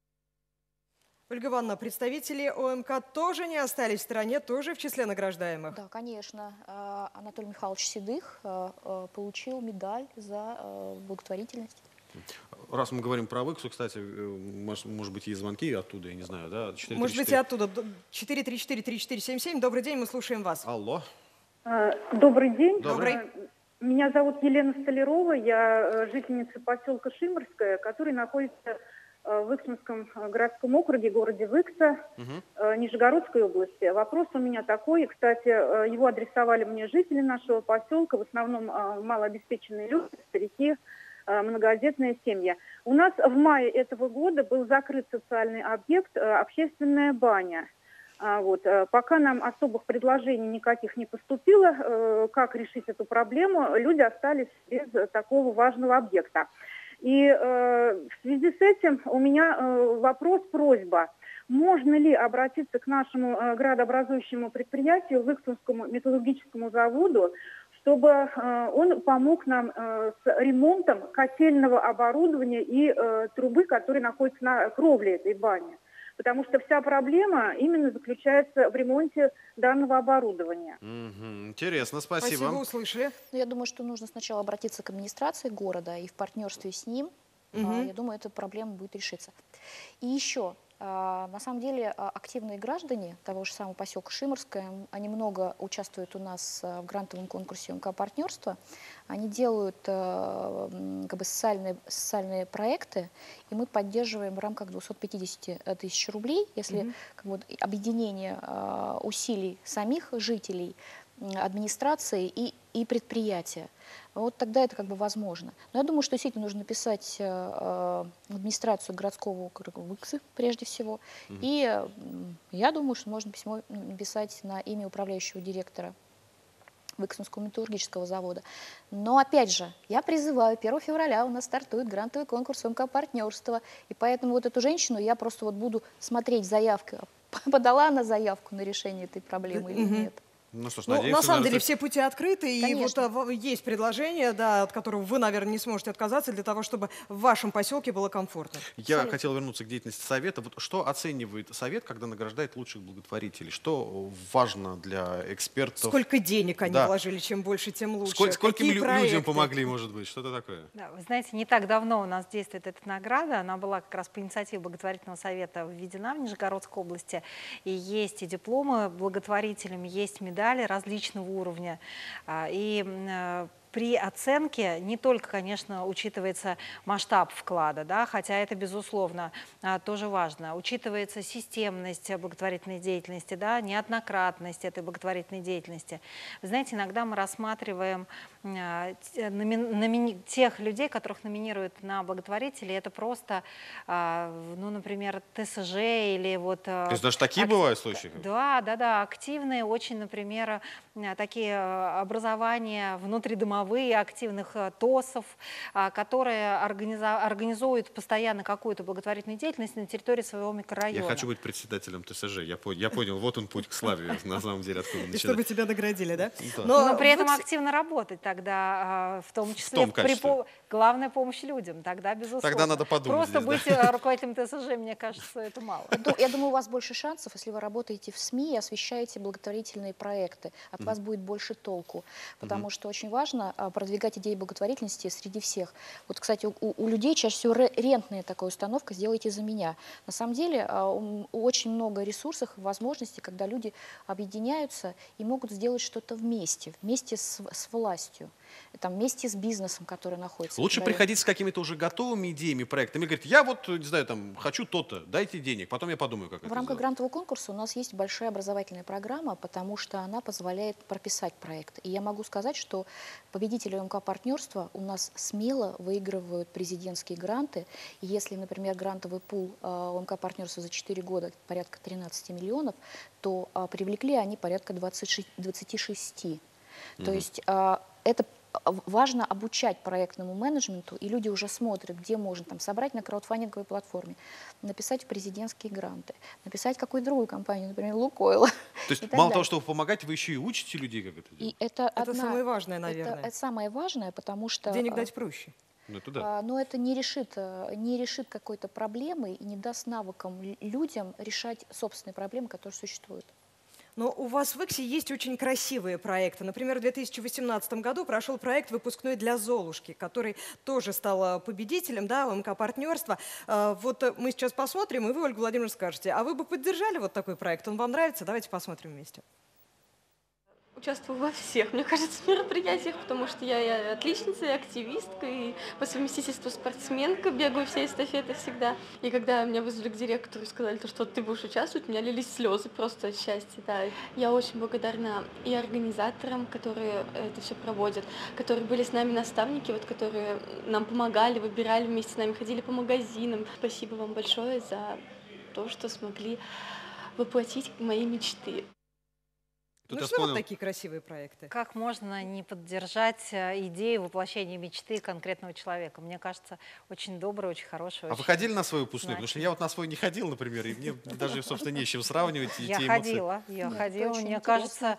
[SPEAKER 2] Ольга Ивановна, представители ОМК тоже не остались в стороне, тоже в числе награждаемых?
[SPEAKER 20] Да, конечно. Анатолий Михайлович Седых получил медаль за благотворительность.
[SPEAKER 1] Раз мы говорим про Выксу, кстати, может быть, есть звонки оттуда, я не знаю, да? 4,
[SPEAKER 2] может быть, и оттуда. 434-3477. Добрый день, мы слушаем вас.
[SPEAKER 1] Алло.
[SPEAKER 24] Добрый день.
[SPEAKER 2] Добрый.
[SPEAKER 24] Меня зовут Елена Столярова, я жительница поселка Шиморская, который находится в Иксманском городском округе, городе Выкса, Нижегородской области. Вопрос у меня такой, кстати, его адресовали мне жители нашего поселка, в основном малообеспеченные люди, старики, многодетные семьи. У нас в мае этого года был закрыт социальный объект «Общественная баня». Пока нам особых предложений никаких не поступило, как решить эту проблему, люди остались без такого важного объекта. И в связи с этим у меня вопрос, просьба. Можно ли обратиться к нашему градообразующему предприятию, Выксунскому металлургическому заводу, чтобы он помог нам с ремонтом котельного оборудования и трубы, которые находятся на кровле этой бани? Потому что вся проблема именно заключается в ремонте данного оборудования.
[SPEAKER 1] Интересно, спасибо.
[SPEAKER 2] Спасибо, услышали.
[SPEAKER 20] Я думаю, что нужно сначала обратиться к администрации города и в партнерстве с ним, я думаю, эта проблема будет решиться. И еще, на самом деле, активные граждане того же самого поселка Шиморская, они много участвуют у нас в грантовом конкурсе МК-партнерства. Они делают социальные проекты, и мы поддерживаем в рамках 250 тысяч рублей, если объединение усилий самих жителей, администрации и предприятия. Вот тогда это возможно. Но я думаю, что действительно нужно написать в администрацию городского округа Выксы прежде всего. И я думаю, что можно письмо написать на имя управляющего директора Выксунского металлургического завода. Но, опять же, я призываю, 1 февраля у нас стартует грантовый конкурс МК-партнерства, и поэтому вот эту женщину я просто вот буду смотреть заявку, подала она заявку на решение этой проблемы или нет.
[SPEAKER 1] Ну что ж,
[SPEAKER 2] Ну,
[SPEAKER 1] надеемся,
[SPEAKER 2] на самом деле
[SPEAKER 1] наверное,
[SPEAKER 2] все пути открыты, и вот есть предложение, да, от которого вы, наверное, не сможете отказаться, для того, чтобы в вашем поселке было комфортно.
[SPEAKER 1] Я хотел вернуться к деятельности Совета. Вот что оценивает Совет, когда награждает лучших благотворителей? Что важно для экспертов?
[SPEAKER 2] Сколько денег они вложили, чем больше, тем лучше.
[SPEAKER 1] Скольким людям
[SPEAKER 2] проекты?
[SPEAKER 1] помогли, может быть? Что-то такое?
[SPEAKER 22] Да, вы знаете, не так давно у нас действует эта награда. Она была как раз по инициативе благотворительного совета введена в Нижегородской области. И есть и дипломы благотворителям, есть медали различного уровня. И при оценке не только, конечно, учитывается масштаб вклада, да, хотя это, безусловно, тоже важно. Учитывается системность благотворительной деятельности, да, неоднократность этой благотворительной деятельности. Вы знаете, иногда мы рассматриваем тех людей, которых номинируют на благотворителей, это просто, ну, например, ТСЖ или вот...
[SPEAKER 1] То есть даже такие бывают случаи?
[SPEAKER 22] Да, активные очень, например, такие образования внутридомовые, активных ТОСов, которые организуют постоянно какую-то благотворительную деятельность на территории своего микрорайона.
[SPEAKER 1] Я хочу быть председателем ТСЖ, я понял, вот он путь к славе, на самом деле, откуда начинать.
[SPEAKER 2] И чтобы тебя наградили, да?
[SPEAKER 22] Но при этом активно работать тогда, в том числе главная помощь людям, тогда, безусловно.
[SPEAKER 1] Тогда надо подумать.
[SPEAKER 22] Просто быть руководителем ТСЖ, мне кажется, это мало.
[SPEAKER 20] Я думаю, у вас больше шансов, если вы работаете в СМИ и освещаете благотворительные проекты. От вас будет больше толку, потому что очень важно продвигать идеи благотворительности среди всех. Вот, кстати, у людей чаще всего рентная такая установка «сделайте за меня». На самом деле очень много ресурсов и возможностей, когда люди объединяются и могут сделать что-то вместе с властью. Там, вместе с бизнесом, который находится.
[SPEAKER 1] Лучше приходить с какими-то уже готовыми идеями, проектами. Говорит, я вот, не знаю, там, хочу то-то, дайте денег, потом я подумаю, как это
[SPEAKER 20] В рамках грантового конкурса у нас есть большая образовательная программа, потому что она позволяет прописать проект. И я могу сказать, что победители МК-партнерства у нас смело выигрывают президентские гранты. И если, например, грантовый пул у МК-партнерства за 4 года порядка 13 миллионов, то привлекли они порядка 26. То есть это важно обучать проектному менеджменту, и люди уже смотрят, где можно там собрать на краудфандинговой платформе, написать президентские гранты, написать какую-то другую компанию, например, Лукойла.
[SPEAKER 1] То есть мало того, что вы помогаете, вы еще и учите людей, как это делать?
[SPEAKER 20] И это
[SPEAKER 2] самое важное, наверное.
[SPEAKER 20] Это самое важное, потому что...
[SPEAKER 2] Денег дать проще.
[SPEAKER 1] Ну, это да.
[SPEAKER 20] Но это не решит какой-то проблемы и не даст навыкам людям решать собственные проблемы, которые существуют.
[SPEAKER 2] Но у вас в Иксе есть очень красивые проекты. Например, в 2018 году прошел проект «Выпускной для Золушки», который тоже стал победителем, да, МК-партнерства. Вот мы сейчас посмотрим, и вы, Ольга Владимировна, скажете, а вы бы поддержали вот такой проект? Он вам нравится? Давайте посмотрим вместе.
[SPEAKER 7] Участвую во всех, мне кажется, мероприятиях, потому что я и отличница, и активистка, и по совместительству спортсменка, бегаю все эстафеты всегда. И когда меня вызвали к директору и сказали, что ты будешь участвовать, у меня лились слезы просто от счастья. Да. Я очень благодарна и организаторам, которые это все проводят, которые были с нами наставники, вот, которые нам помогали, выбирали вместе с нами, ходили по магазинам. Спасибо вам большое за то, что смогли воплотить мои мечты.
[SPEAKER 2] Ну что вот такие красивые проекты?
[SPEAKER 22] Как можно не поддержать идею воплощения мечты конкретного человека? Мне кажется, очень добрый, очень хороший.
[SPEAKER 1] А вы ходили на свой выпускной? Потому что я вот на свой не ходил, например, и мне даже, собственно, не с чем сравнивать.
[SPEAKER 22] Я ходила. Мне кажется...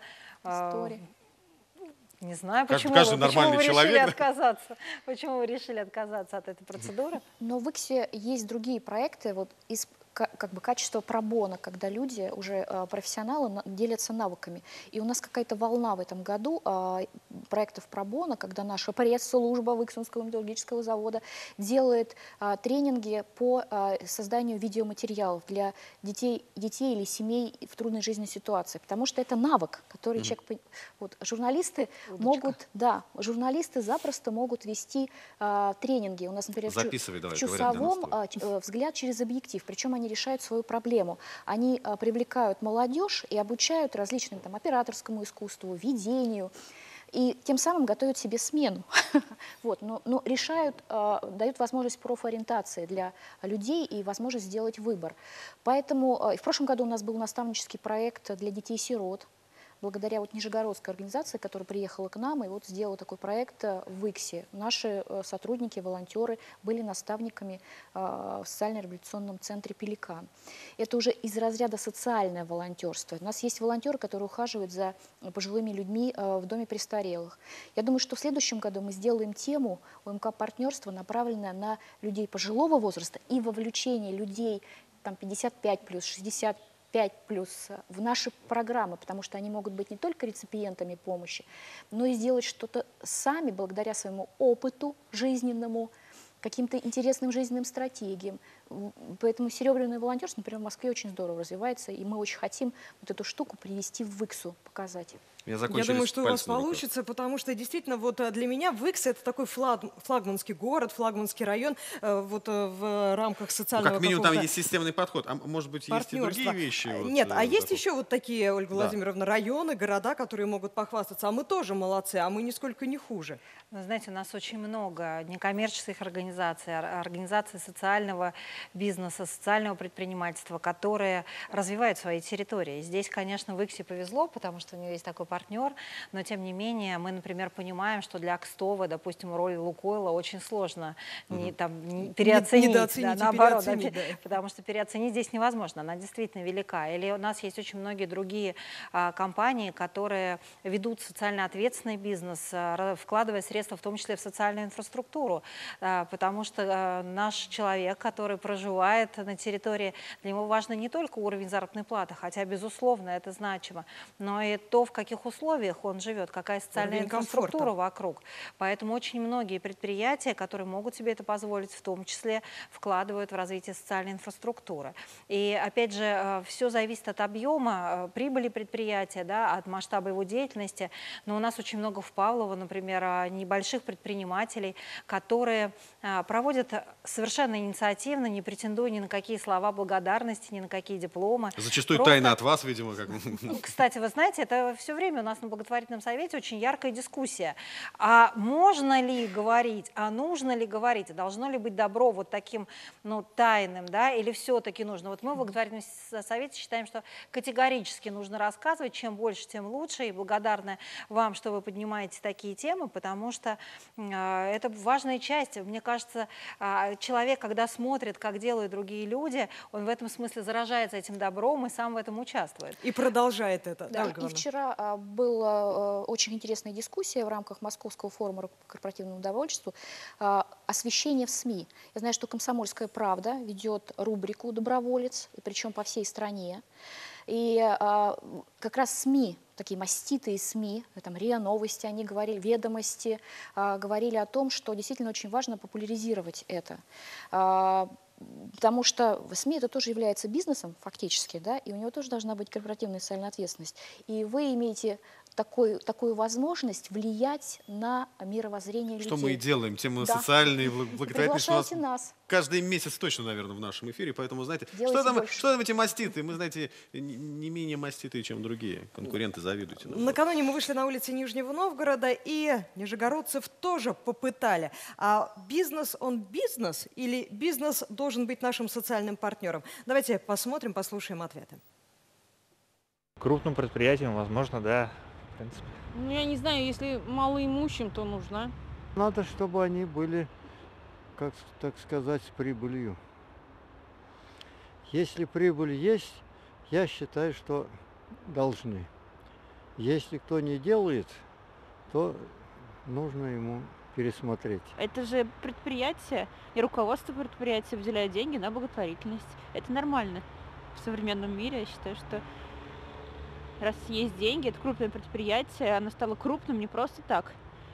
[SPEAKER 22] Не знаю, почему вы решили отказаться. Почему вы решили отказаться от этой процедуры?
[SPEAKER 20] Но в Иксе есть другие проекты, вот из качество пробона, когда люди, уже профессионалы, делятся навыками. И у нас какая-то волна в этом году проектов пробона, когда наша пресс-служба Выксунского металлургического завода делает тренинги по созданию видеоматериалов для детей или семей в трудной жизненной ситуации. Потому что это навык, который человек... Вот, журналисты запросто могут вести тренинги. У нас, например, в часовом взгляд через объектив. Причем они решают свою проблему. Они привлекают молодежь и обучают различным операторскому искусству, ведению. И тем самым готовят себе смену. Вот, но решают, дают возможность профориентации для людей и возможность сделать выбор. Поэтому в прошлом году у нас был наставнический проект для детей-сирот. благодаря вот нижегородской организации, которая приехала к нам и вот сделала такой проект в Иксе. Наши сотрудники, волонтеры были наставниками в социально-реабилитационном центре «Пеликан». Это уже из разряда социальное волонтерство. У нас есть волонтеры, которые ухаживают за пожилыми людьми в доме престарелых. Я думаю, что в следующем году мы сделаем тему ОМК «Партнерство», направленное на людей пожилого возраста и вовлечение людей там 55+, 65+, в наши программы, потому что они могут быть не только реципиентами помощи, но и сделать что-то сами благодаря своему опыту жизненному, каким-то интересным жизненным стратегиям. Поэтому серебряный волонтерство, например, в Москве очень здорово развивается, и мы очень хотим вот эту штуку привести в Иксу, показать.
[SPEAKER 2] Я думаю, что у вас получится, потому что действительно вот для меня Икс — это такой флагманский город, флагманский район вот в рамках социального
[SPEAKER 1] как минимум там есть системный подход, а может быть есть и другие вещи?
[SPEAKER 2] Нет, а есть еще вот такие, Ольга Владимировна, районы, города, которые могут похвастаться, а мы тоже молодцы, а мы нисколько не хуже.
[SPEAKER 22] Вы знаете, у нас очень много некоммерческих организаций, организаций социального бизнеса, социального предпринимательства, которые развивают свои территории. Здесь, конечно, в Иксе повезло, потому что у него есть такой партнер, но тем не менее мы, например, понимаем, что для Акстова, допустим, роль Лукойла очень сложно переоценить, наоборот, потому что переоценить здесь невозможно, она действительно велика. Или у нас есть очень многие другие компании, которые ведут социально ответственный бизнес, вкладывая средства, в том числе в социальную инфраструктуру, потому что наш человек, который проживает на территории, для него важно не только уровень заработной платы, хотя, безусловно, это значимо, но и то, в каких условиях он живет, какая социальная инфраструктура вокруг. Поэтому очень многие предприятия, которые могут себе это позволить, в том числе вкладывают в развитие социальной инфраструктуры. И, опять же, все зависит от объема прибыли предприятия, от масштаба его деятельности. Но у нас очень много в Павлово, например, небольших предпринимателей, которые проводят совершенно инициативно, не претендуя ни на какие слова благодарности, ни на какие дипломы.
[SPEAKER 1] Зачастую тайна от вас, видимо.
[SPEAKER 22] Кстати, вы знаете, это все время у нас на благотворительном совете очень яркая дискуссия. А можно ли говорить, а нужно ли говорить, а должно ли быть добро вот таким тайным, или все-таки нужно? Вот мы в благотворительном совете считаем, что категорически нужно рассказывать, чем больше, тем лучше, и благодарны вам, что вы поднимаете такие темы, потому что это важная часть. Мне кажется, человек, когда смотрит, как делают другие люди, он в этом смысле заражается этим добром и сам в этом участвует.
[SPEAKER 2] И продолжает это.
[SPEAKER 20] Да, и вчера была очень интересная дискуссия в рамках Московского форума по корпоративному довольству освещение в СМИ. Я знаю, что «Комсомольская правда» ведет рубрику «Доброволец», и причем по всей стране. И как раз СМИ, такие маститые СМИ, там РИА Новости, они говорили, «Ведомости», говорили о том, что действительно очень важно популяризировать это. Потому что в СМИ это тоже является бизнесом фактически, и у него тоже должна быть корпоративная социальная ответственность. И вы имеете такую возможность влиять на мировоззрение людей.
[SPEAKER 1] Что мы и делаем. Темы социальные, благотворительные.
[SPEAKER 20] Нас.
[SPEAKER 1] Каждый месяц точно, наверное, в нашем эфире. Поэтому, знаете, что там эти маститы? Мы, знаете, не менее маститые, чем другие. Конкуренты, завидуйте.
[SPEAKER 2] Накануне мы вышли на улицы Нижнего Новгорода, и нижегородцев тоже попытали. А бизнес, он бизнес? Или бизнес должен быть нашим социальным партнером? Давайте посмотрим, послушаем ответы.
[SPEAKER 8] Крупным предприятиям, возможно, да. В принципе.
[SPEAKER 9] Я не знаю, если малоимущим, то нужно.
[SPEAKER 10] Надо, чтобы они были, как так сказать, с прибылью. Если прибыль есть, я считаю, что должны. Если кто не делает, то нужно ему пересмотреть.
[SPEAKER 9] Это же предприятие, и руководство предприятия выделяет деньги на благотворительность. Это нормально в современном мире. Я считаю, что раз есть деньги, это крупное предприятие, оно стало крупным не просто так.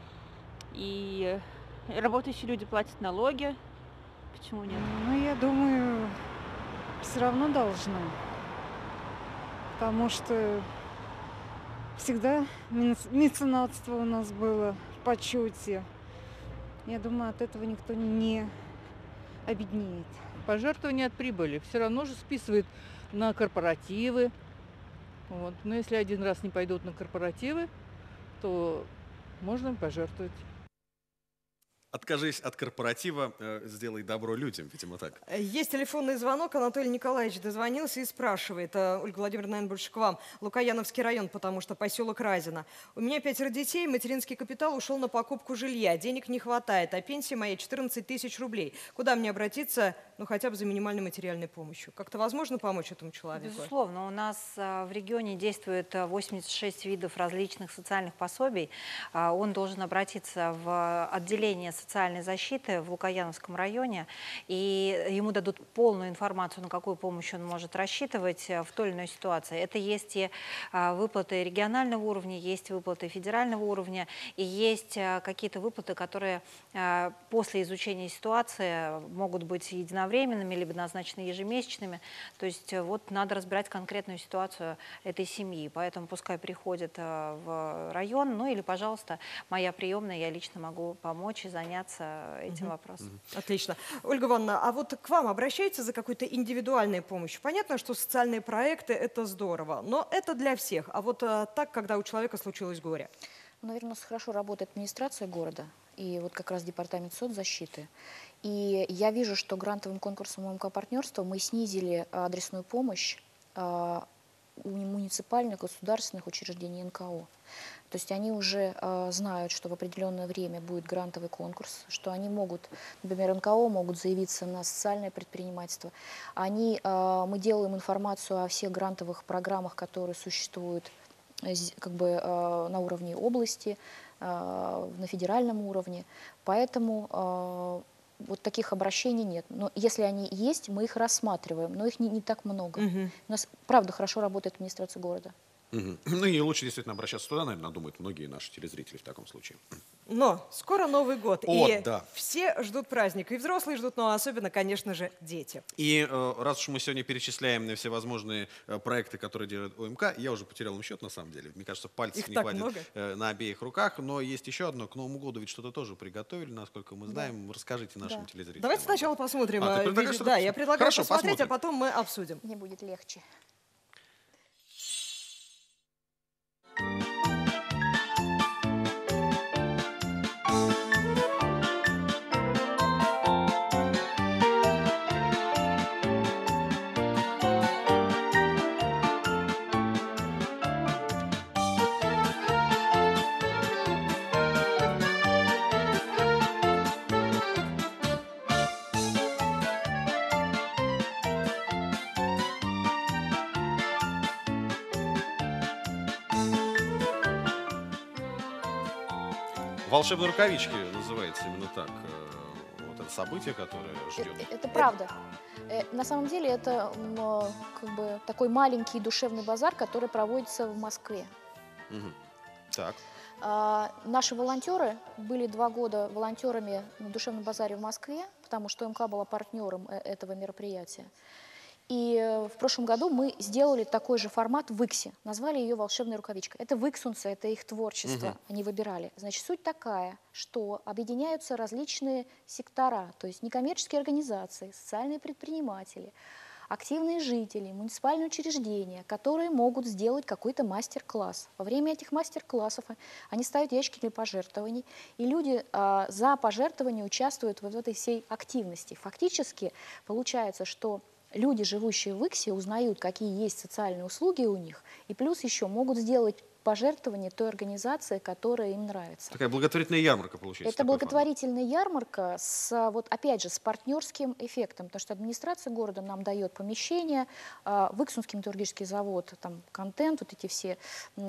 [SPEAKER 9] И работающие люди платят налоги. Почему нет?
[SPEAKER 11] Я думаю, все равно должны. Потому что всегда меценатство у нас было в почете. Я думаю, от этого никто не обеднеет.
[SPEAKER 25] Пожертвования от прибыли все равно же списывают на корпоративы. Но если один раз не пойдут на корпоративы, то можно пожертвовать.
[SPEAKER 1] Откажись от корпоратива, сделай добро людям, видимо, так.
[SPEAKER 2] Есть телефонный звонок. Анатолий Николаевич дозвонился и спрашивает. Ольга Владимировна, наверное, больше к вам. Лукояновский район, потому что поселок Разино. У меня 5 детей, материнский капитал ушел на покупку жилья. Денег не хватает, а пенсия моя 14 тысяч рублей. Куда мне обратиться, ну, хотя бы за минимальной материальной помощью? Как-то возможно помочь этому человеку?
[SPEAKER 22] Безусловно. У нас в регионе действует 86 видов различных социальных пособий. Он должен обратиться в отделение социальной защиты в Лукояновском районе, и ему дадут полную информацию, на какую помощь он может рассчитывать в той или иной ситуации. Это есть и выплаты регионального уровня, есть выплаты федерального уровня, и есть какие-то выплаты, которые после изучения ситуации могут быть единовременными, либо назначены ежемесячными. То есть вот надо разбирать конкретную ситуацию этой семьи. Поэтому пускай приходят в район, ну или, пожалуйста, моя приемная, я лично могу помочь и заняться этим вопросом.
[SPEAKER 2] Отлично. Ольга Ивановна, а вот к вам обращаются за какой-то индивидуальной помощью? Понятно, что социальные проекты – это здорово, но это для всех. А вот так, когда у человека случилось горе?
[SPEAKER 20] Наверное, у нас хорошо работает администрация города и вот как раз департамент соцзащиты. И я вижу, что грантовым конкурсом МК-партнерства мы снизили адресную помощь у муниципальных государственных учреждений НКО. То есть они уже знают, что в определенное время будет грантовый конкурс, что они могут, например, НКО могут заявиться на социальное предпринимательство. Мы делаем информацию о всех грантовых программах, которые существуют как бы на уровне области, на федеральном уровне. Поэтому вот таких обращений нет. Но если они есть, мы их рассматриваем, но их не так много. У нас, правда, хорошо работает администрация города.
[SPEAKER 1] Ну и лучше действительно обращаться туда, наверное, думают многие наши телезрители в таком случае.
[SPEAKER 2] Но скоро Новый год, и
[SPEAKER 1] да.
[SPEAKER 2] все ждут праздника, и взрослые ждут, но особенно, конечно же, дети.
[SPEAKER 1] И раз уж мы сегодня перечисляем всевозможные проекты, которые делает ОМК, я уже потерял им счет, на самом деле. Мне кажется, пальцев
[SPEAKER 2] Их
[SPEAKER 1] не
[SPEAKER 2] так
[SPEAKER 1] хватит
[SPEAKER 2] много.
[SPEAKER 1] на обеих руках. Но есть еще одно. К Новому году ведь что-то тоже приготовили, насколько мы знаем. Расскажите нашим телезрителям.
[SPEAKER 2] Давайте сначала посмотрим.
[SPEAKER 1] Да,
[SPEAKER 2] я предлагаю
[SPEAKER 1] Хорошо,
[SPEAKER 2] посмотреть,
[SPEAKER 1] посмотрим.
[SPEAKER 2] а потом мы обсудим.
[SPEAKER 20] Мне будет легче.
[SPEAKER 1] Волшебные рукавички называется именно так. Вот это событие, которое ждет.
[SPEAKER 20] Это правда. На самом деле это как бы такой маленький душевный базар, который проводится в Москве.
[SPEAKER 1] Так.
[SPEAKER 20] Наши волонтеры были 2 года волонтерами на душевном базаре в Москве, потому что МК была партнером этого мероприятия. И в прошлом году мы сделали такой же формат в Иксе, назвали ее «Волшебная рукавичка». Это выксунцы, это их творчество, они выбирали. Значит, суть такая, что объединяются различные сектора, то есть некоммерческие организации, социальные предприниматели, активные жители, муниципальные учреждения, которые могут сделать какой-то мастер-класс. Во время этих мастер-классов они ставят ящики для пожертвований, и люди за пожертвования участвуют вот в этой всей активности. Фактически получается, что люди, живущие в Иксе, узнают, какие есть социальные услуги у них, и плюс еще могут сделать пожертвование той организации, которая им нравится.
[SPEAKER 1] Такая благотворительная ярмарка получается.
[SPEAKER 20] Это благотворительная ярмарка, вот опять же, с партнерским эффектом, потому что администрация города нам дает помещение, Выксунский металлургический завод, там контент, вот эти все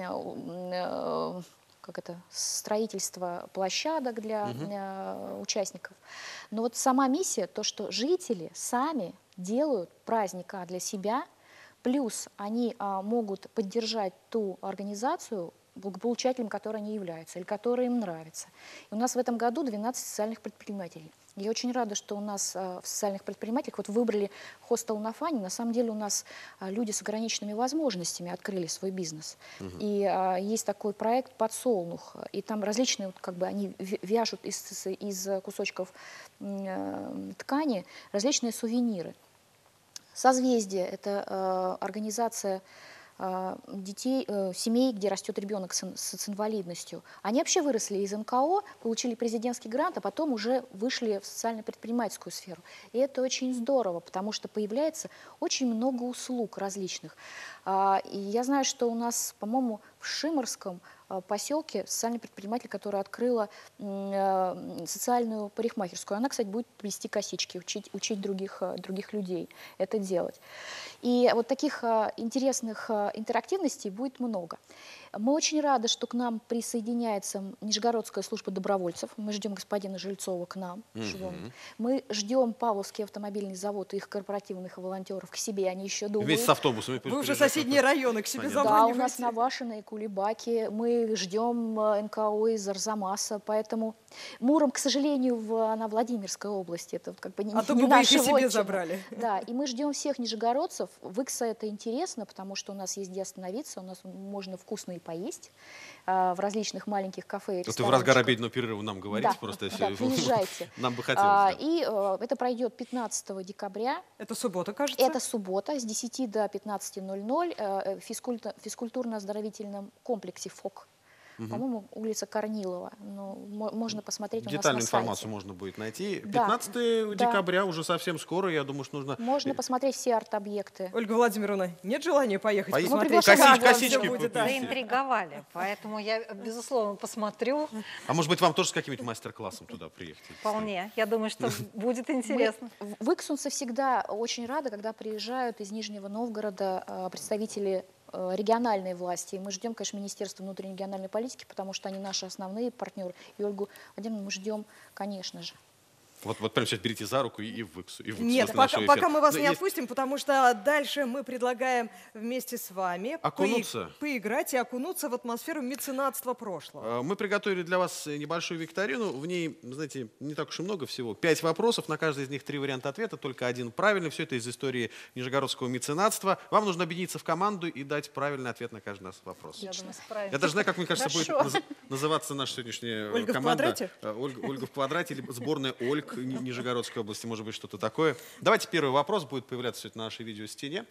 [SPEAKER 20] строительство площадок для участников. Но вот сама миссия, то, что жители сами делают праздник для себя, плюс они могут поддержать ту организацию, благополучателем которой они являются или которая им нравится. И у нас в этом году 12 социальных предпринимателей. Я очень рада, что у нас в социальных предпринимателях вот выбрали хостел на Фане. На самом деле у нас люди с ограниченными возможностями открыли свой бизнес. И есть такой проект «Подсолнух». И там различные, вот, как бы они вяжут из кусочков ткани различные сувениры. «Созвездие» — это организация детей, семей, где растет ребенок с инвалидностью. Они вообще выросли из НКО, получили президентский грант, а потом уже вышли в социально-предпринимательскую сферу. И это очень здорово, потому что появляется очень много услуг различных. И я знаю, что у нас, по-моему, в Шиморском поселке социальный предприниматель, который открыла социальную парикмахерскую. Она, кстати, будет плести косички, учить других людей это делать. И вот таких интересных интерактивностей будет много. Мы очень рады, что к нам присоединяется Нижегородская служба добровольцев. Мы ждем господина Жильцова к нам. Мы ждем Павловский автомобильный завод и их корпоративных волонтеров к себе. Они еще думают.
[SPEAKER 1] Вместе с автобусами.
[SPEAKER 2] Вы уже соседние районы к себе заманиваете.
[SPEAKER 20] Да, у нас Навашино и Кулебаки. Мы ждем НКО из Арзамаса. Поэтому Муром, к сожалению, она в Владимирской области. Это как бы не наша вотчина.
[SPEAKER 2] А то бы вы их себе забрали.
[SPEAKER 20] Да, и мы ждем всех нижегородцев. В Икса это интересно, потому что у нас есть где остановиться, у нас можно вкусно и поесть в различных маленьких кафе и ресторанчиках.
[SPEAKER 1] Это в разгар обеденного перерыва нам говорите, просто если
[SPEAKER 20] приезжайте.
[SPEAKER 1] Нам бы хотелось.
[SPEAKER 20] И это пройдет 15 декабря.
[SPEAKER 2] Это суббота, кажется?
[SPEAKER 20] Это суббота с 10 до 15:00 в физкультурно-оздоровительном комплексе ФОК. По-моему, улица Корнилова. Ну, можно посмотреть у нас на сайте.
[SPEAKER 1] Детальную информацию можно будет найти. 15 декабря уже совсем скоро. Я думаю, что нужно...
[SPEAKER 20] Можно посмотреть все арт-объекты.
[SPEAKER 2] Ольга Владимировна, нет желания поехать посмотреть?
[SPEAKER 1] Косички
[SPEAKER 22] заинтриговали, поэтому я, безусловно, посмотрю.
[SPEAKER 1] А может быть, вам тоже с каким-нибудь мастер-классом туда приехать?
[SPEAKER 22] Вполне. Я думаю, что будет интересно.
[SPEAKER 20] В Иксунце всегда очень рады, когда приезжают из Нижнего Новгорода представители региональной власти. И мы ждем, конечно, Министерства внутренней региональной политики, потому что они наши основные партнеры. И Ольгу Владимировну мы ждем, конечно же.
[SPEAKER 1] Вот прямо сейчас берите за руку и в Иксу.
[SPEAKER 2] Нет, пока мы вас не отпустим, потому что дальше мы предлагаем вместе с вами поиграть и окунуться в атмосферу меценатства прошлого.
[SPEAKER 1] Мы приготовили для вас небольшую викторину. В ней, знаете, не так уж и много всего. 5 вопросов, на каждый из них 3 варианта ответа, только один правильный. Все это из истории нижегородского меценатства. Вам нужно объединиться в команду и дать правильный ответ на каждый наш вопрос. Я даже знаю, как, мне кажется, будет называться наша сегодняшняя команда. Ольга в квадрате или сборная Ольг Нижегородской области, может быть, что-то такое. Давайте первый вопрос, будет появляться на нашей видеостене.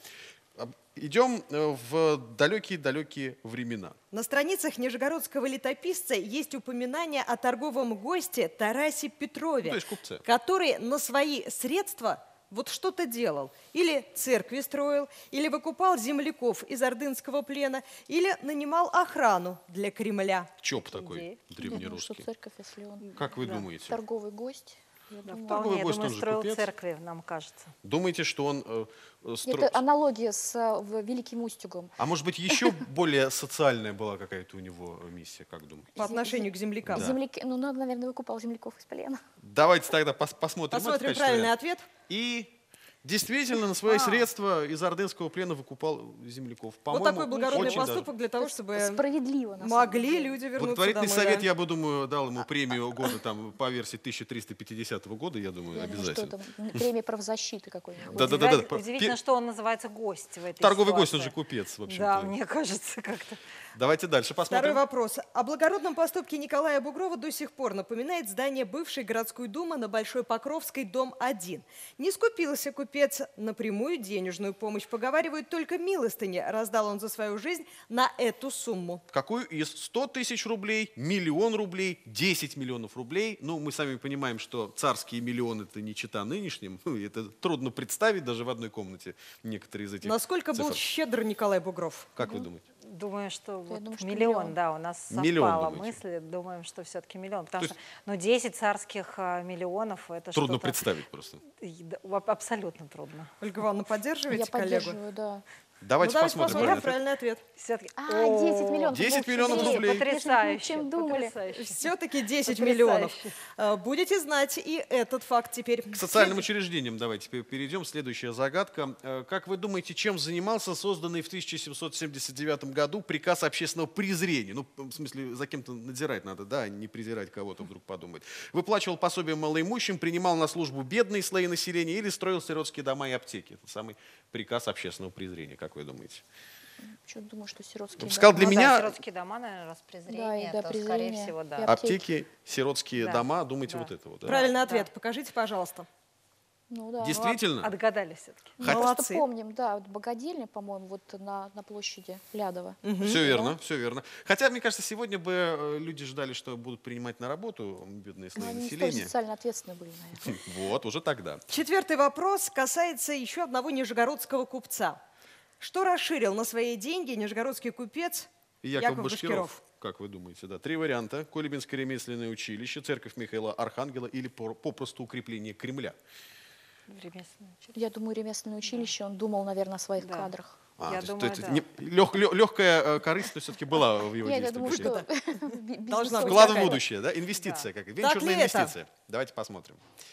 [SPEAKER 1] Идем в далекие-далекие времена.
[SPEAKER 2] На страницах нижегородского летописца есть упоминание о торговом госте Тарасе Петрове, который на свои средства вот что-то делал. Или церкви строил, или выкупал земляков из ордынского плена, или нанимал охрану для Кремля.
[SPEAKER 1] ЧОП такой древнерусский.
[SPEAKER 20] Что церковь, если он...
[SPEAKER 1] Как вы думаете?
[SPEAKER 20] Торговый гость.
[SPEAKER 22] Вполне, я думаю, строил церкви, нам кажется.
[SPEAKER 1] Думаете, что он...
[SPEAKER 20] Это аналогия с Великим Устюгом.
[SPEAKER 1] А может быть, еще более социальная была какая-то у него миссия, как думаете?
[SPEAKER 2] По отношению к землякам.
[SPEAKER 20] Земляки, ну, наверное, выкупал земляков из плена.
[SPEAKER 1] Давайте тогда посмотрим.
[SPEAKER 2] Посмотрим правильный ответ.
[SPEAKER 1] И... Действительно, на свои средства из ордынского плена выкупал земляков.
[SPEAKER 2] Вот такой благородный поступок для того, чтобы
[SPEAKER 20] справедливо
[SPEAKER 2] могли люди вернуться домой.
[SPEAKER 1] Благотворительный совет, я бы, думаю, дал ему премию года там, по версии 1350 года, я думаю, обязательно.
[SPEAKER 20] Что там, премия правозащиты какой-нибудь.
[SPEAKER 1] Да.
[SPEAKER 22] Удивительно, что он называется гость в этой
[SPEAKER 1] Торговый
[SPEAKER 22] ситуации.
[SPEAKER 1] гость, он же купец, в общем-то.
[SPEAKER 22] Да, мне кажется, как-то.
[SPEAKER 1] Давайте дальше посмотрим.
[SPEAKER 2] Второй вопрос. О благородном поступке Николая Бугрова до сих пор напоминает здание бывшей городской думы на Большой Покровской, дом 1. Не скупился купец на прямую денежную помощь. Поговаривают, только милостыни раздал он за свою жизнь на эту сумму.
[SPEAKER 1] Какую из? 100 тысяч рублей, 1 000 000 рублей, 10 миллионов рублей. Ну, мы сами понимаем, что царские миллионы – это не чета нынешним. Это трудно представить даже в одной комнате некоторые из этих
[SPEAKER 2] Насколько
[SPEAKER 1] цифр.
[SPEAKER 2] Был щедр Николай Бугров?
[SPEAKER 1] Как вы думаете?
[SPEAKER 22] Думаю, что
[SPEAKER 20] миллион,
[SPEAKER 22] да, у нас совпала мысль. Думаем, что все-таки миллион. Потому что 10 царских миллионов – это
[SPEAKER 1] трудно представить просто.
[SPEAKER 22] Абсолютно трудно.
[SPEAKER 2] Ольга Ивановна, поддерживаете коллегу?
[SPEAKER 20] Я поддерживаю, да.
[SPEAKER 1] Давайте посмотрим.
[SPEAKER 2] Правильный ответ.
[SPEAKER 20] 10 миллионов.
[SPEAKER 1] 10 миллионов рублей.
[SPEAKER 22] Потрясающе.
[SPEAKER 20] Чем думали.
[SPEAKER 2] Все-таки 10 миллионов. Будете знать и этот факт теперь.
[SPEAKER 1] К социальным учреждениям давайте перейдем. Следующая загадка. Как вы думаете, чем занимался созданный в 1779 году приказ общественного презрения? Ну, в смысле, за кем-то надзирать надо, да, а не презирать кого-то, вдруг подумать. Выплачивал пособие малоимущим, принимал на службу бедные слои населения или строил сиротские дома и аптеки. Это самый приказ общественного презрения, как вы думаете?
[SPEAKER 20] Почему думаю, что сиротские
[SPEAKER 1] Сказал для меня...
[SPEAKER 22] Сиротские дома, наверное, раз презрение,
[SPEAKER 20] да,
[SPEAKER 22] то, скорее всего, да.
[SPEAKER 1] Аптеки, сиротские дома, думаете, вот это вот. Да?
[SPEAKER 2] Правильный ответ, покажите, пожалуйста.
[SPEAKER 20] Ну да.
[SPEAKER 1] Действительно?
[SPEAKER 22] Отгадали все-таки.
[SPEAKER 20] Мы просто помним, да, вот богадельня, по-моему, вот на площади Лядова.
[SPEAKER 1] Все верно, все верно. Хотя, мне кажется, сегодня бы люди ждали, что будут принимать на работу бедные слои
[SPEAKER 20] Они
[SPEAKER 1] населения.
[SPEAKER 20] тоже социально ответственны были, наверное.
[SPEAKER 1] Вот, уже тогда.
[SPEAKER 2] Четвертый вопрос касается еще одного нижегородского купца. Что расширил на свои деньги нижегородский купец
[SPEAKER 1] Яков Башкиров. Как вы думаете? Да. 3 варианта. Колебинское ремесленное училище, церковь Михаила Архангела или попросту укрепление Кремля.
[SPEAKER 20] Я думаю, ремесленное училище, он думал, наверное, о своих кадрах.
[SPEAKER 1] Легкая корысть все-таки была в его действиях. Вклад в будущее, да? Инвестиция, как венчурная инвестиция. Давайте посмотрим.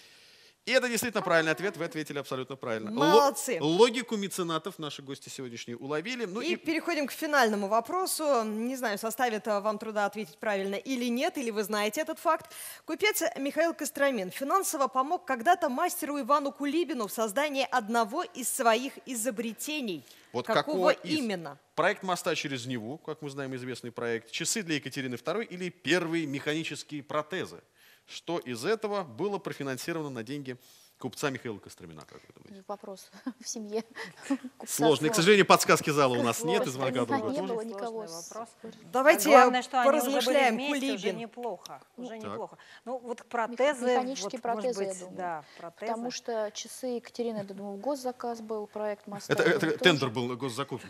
[SPEAKER 1] И это действительно правильный ответ, вы ответили абсолютно правильно.
[SPEAKER 2] Молодцы.
[SPEAKER 1] Логику меценатов наши гости сегодняшние уловили. Ну
[SPEAKER 2] и переходим к финальному вопросу. Не знаю, составит вам труда ответить правильно или нет, или вы знаете этот факт. Купец Михаил Костромин финансово помог когда-то мастеру Ивану Кулибину в создании одного из своих изобретений.
[SPEAKER 1] Вот
[SPEAKER 2] какого именно?
[SPEAKER 1] Проект моста через Неву, как мы знаем, известный проект, часы для Екатерины II или первые механические протезы. Что из этого было профинансировано на деньги купца Михаила Костромина, как вы думаете?
[SPEAKER 20] Вопрос в семье.
[SPEAKER 1] Сложный. К сожалению, подсказки зала у нас нет.
[SPEAKER 20] Не было никого.
[SPEAKER 2] Давайте поразмышляем.
[SPEAKER 22] Кулибин. Уже неплохо. Уже неплохо. Ну вот протезы.
[SPEAKER 20] Механические протезы, я думаю.
[SPEAKER 22] Да, протезы.
[SPEAKER 20] Потому что часы Екатерины, я думаю, госзаказ был, проект моста.
[SPEAKER 1] Это тендер был госзакупки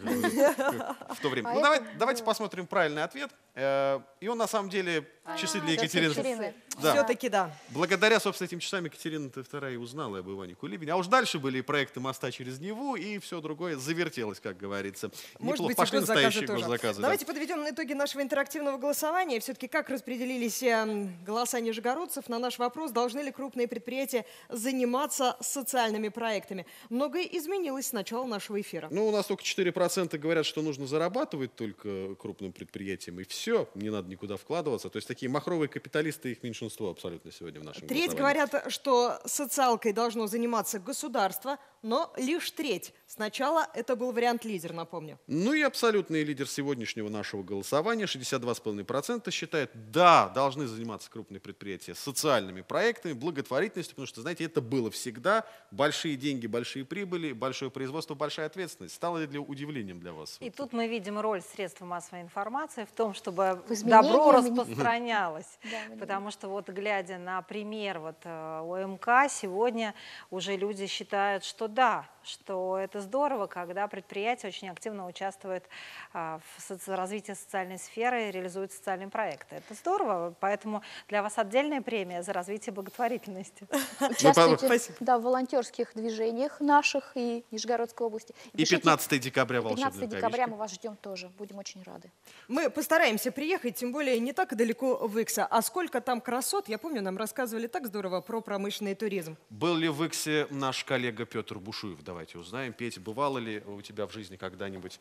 [SPEAKER 1] в то время. Ну давайте посмотрим правильный ответ. И он на самом деле часы для Екатерины.
[SPEAKER 2] Все-таки да.
[SPEAKER 1] Благодаря, собственно, этим часам Екатерина II узнала об Иване Кулибине. А уж дальше были проекты моста через Неву, и все другое завертелось, как говорится.
[SPEAKER 2] Может быть,
[SPEAKER 1] пошли настоящие
[SPEAKER 2] тоже.
[SPEAKER 1] госзаказы.
[SPEAKER 2] Давайте подведем итоги нашего интерактивного голосования. Все-таки как распределились голоса нижегородцев на наш вопрос, должны ли крупные предприятия заниматься социальными проектами. Многое изменилось с начала нашего эфира.
[SPEAKER 1] Ну, у нас только 4% говорят, что нужно зарабатывать только крупным предприятиям, и все, не надо никуда вкладываться. То есть такие махровые капиталисты, их меньшинство абсолютно сегодня в нашем
[SPEAKER 2] Треть
[SPEAKER 1] голосовании.
[SPEAKER 2] говорят, что социалкой должно заниматься государство, но лишь треть. Сначала это был вариант лидер, напомню.
[SPEAKER 1] Ну и абсолютный лидер сегодняшнего нашего голосования, 62,5% считают, да, должны заниматься крупные предприятия социальными проектами, благотворительностью, потому что, знаете, это было всегда. Большие деньги, большие прибыли, большое производство, большая ответственность. Стало ли удивлением для вас?
[SPEAKER 22] И тут мы видим роль средств массовой информации в том, чтобы добро распространялось. Потому что вот глядя на пример ОМК, сегодня уже люди считают, что да, что это здорово, когда предприятия очень активно участвуют в развитии социальной сферы и реализуют социальные проекты. Это здорово, поэтому для вас отдельная премия за развитие благотворительности.
[SPEAKER 20] Участвуйте в волонтерских движениях наших и Нижегородской области.
[SPEAKER 1] И 15 декабря волшебный
[SPEAKER 20] 15 декабря мы вас ждем тоже, будем очень рады.
[SPEAKER 2] Мы постараемся приехать, тем более не так далеко в Икса. А сколько там красот, я помню, нам рассказывали так здорово про промышленный туризм.
[SPEAKER 1] Был ли в Иксе наш коллега Петр Бушуев? Давайте узнаем. Петя, бывало ли у тебя в жизни когда-нибудь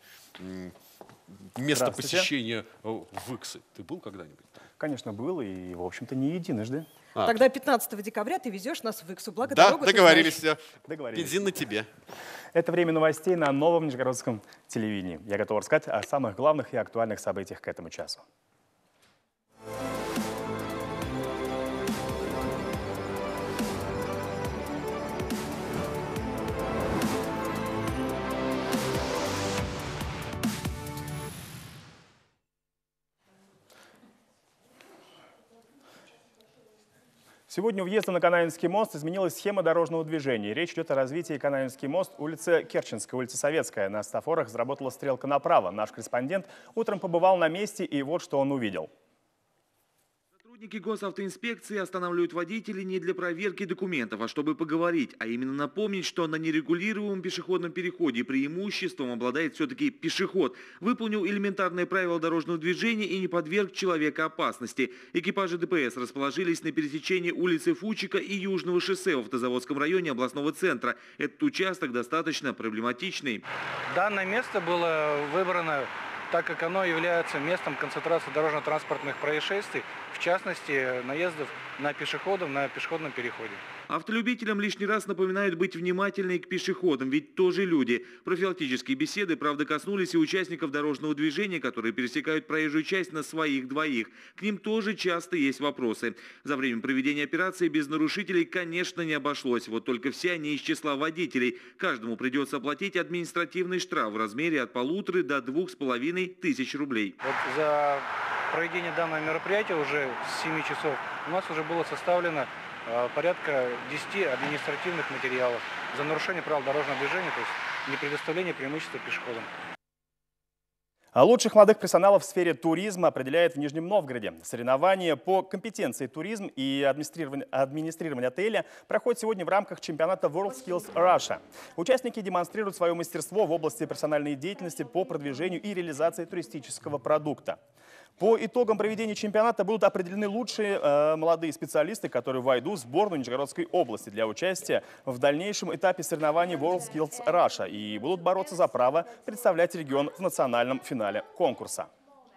[SPEAKER 1] место посещения в Иксе? Ты был когда-нибудь?
[SPEAKER 3] Конечно, был, и, в общем-то, не единожды.
[SPEAKER 2] Тогда 15 декабря ты везешь нас в Иксу. Благо дорогу
[SPEAKER 1] договорились.
[SPEAKER 3] Договорились.
[SPEAKER 1] Бензин на тебе.
[SPEAKER 3] Это время новостей на новом нижегородском телевидении. Я готов рассказать о самых главных и актуальных событиях к этому часу. Сегодня у въезда на Канавинский мост изменилась схема дорожного движения. Речь идет о развитии Канавинский мост, улица Керченская, улица Советская. На светофорах заработала стрелка направо. Наш корреспондент утром побывал на месте, и вот что он увидел.
[SPEAKER 12] Сотрудники госавтоинспекции останавливают водителей не для проверки документов, а чтобы поговорить, а именно напомнить, что на нерегулируемом пешеходном переходе преимуществом обладает все-таки пешеход. Выполнил элементарные правила дорожного движения и не подверг человека опасности. Экипажи ДПС расположились на пересечении улицы Фучика и Южного шоссе в Автозаводском районе областного центра. Этот участок достаточно проблематичный.
[SPEAKER 13] Данное место было выбрано, так как оно является местом концентрации дорожно-транспортных происшествий в частности, наездов на пешеходов на пешеходном переходе.
[SPEAKER 12] Автолюбителям лишний раз напоминают быть внимательными к пешеходам, ведь тоже люди. Профилактические беседы, правда, коснулись и участников дорожного движения, которые пересекают проезжую часть на своих двоих. К ним тоже часто есть вопросы. За время проведения операции без нарушителей, конечно, не обошлось. Вот только все они из числа водителей. Каждому придется оплатить административный штраф в размере от 1500 до 2500 рублей.
[SPEAKER 13] Вот за проведение данного мероприятия уже с 7 часов у нас уже было составлено порядка 10 административных материалов за нарушение правил дорожного движения, то есть не предоставление преимущества пешеходам.
[SPEAKER 3] А лучших молодых профессионалов в сфере туризма определяет в Нижнем Новгороде. Соревнования по компетенции туризм и администрирование отеля проходят сегодня в рамках чемпионата WorldSkills Russia. Участники демонстрируют свое мастерство в области профессиональной деятельности по продвижению и реализации туристического продукта. По итогам проведения чемпионата будут определены лучшие молодые специалисты, которые войдут в сборную Нижегородской области для участия в дальнейшем этапе соревнований WorldSkills Russia и будут бороться за право представлять регион в национальном финале конкурса.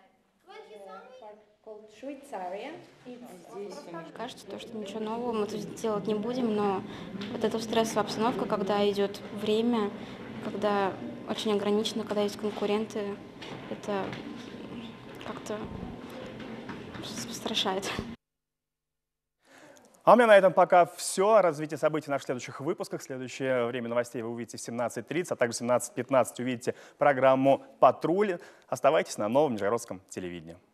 [SPEAKER 14] Кажется, что ничего нового мы тут делать не будем, но вот эта стрессовая обстановка, когда идет время, когда очень ограничено, когда есть конкуренты, это как-то страшает.
[SPEAKER 3] А у меня на этом пока все. Развитие событий в наших следующих выпусках. Следующее время новостей вы увидите в 17:30, а также в 17:15 увидите программу «Патруль». Оставайтесь на новом нижегородском телевидении.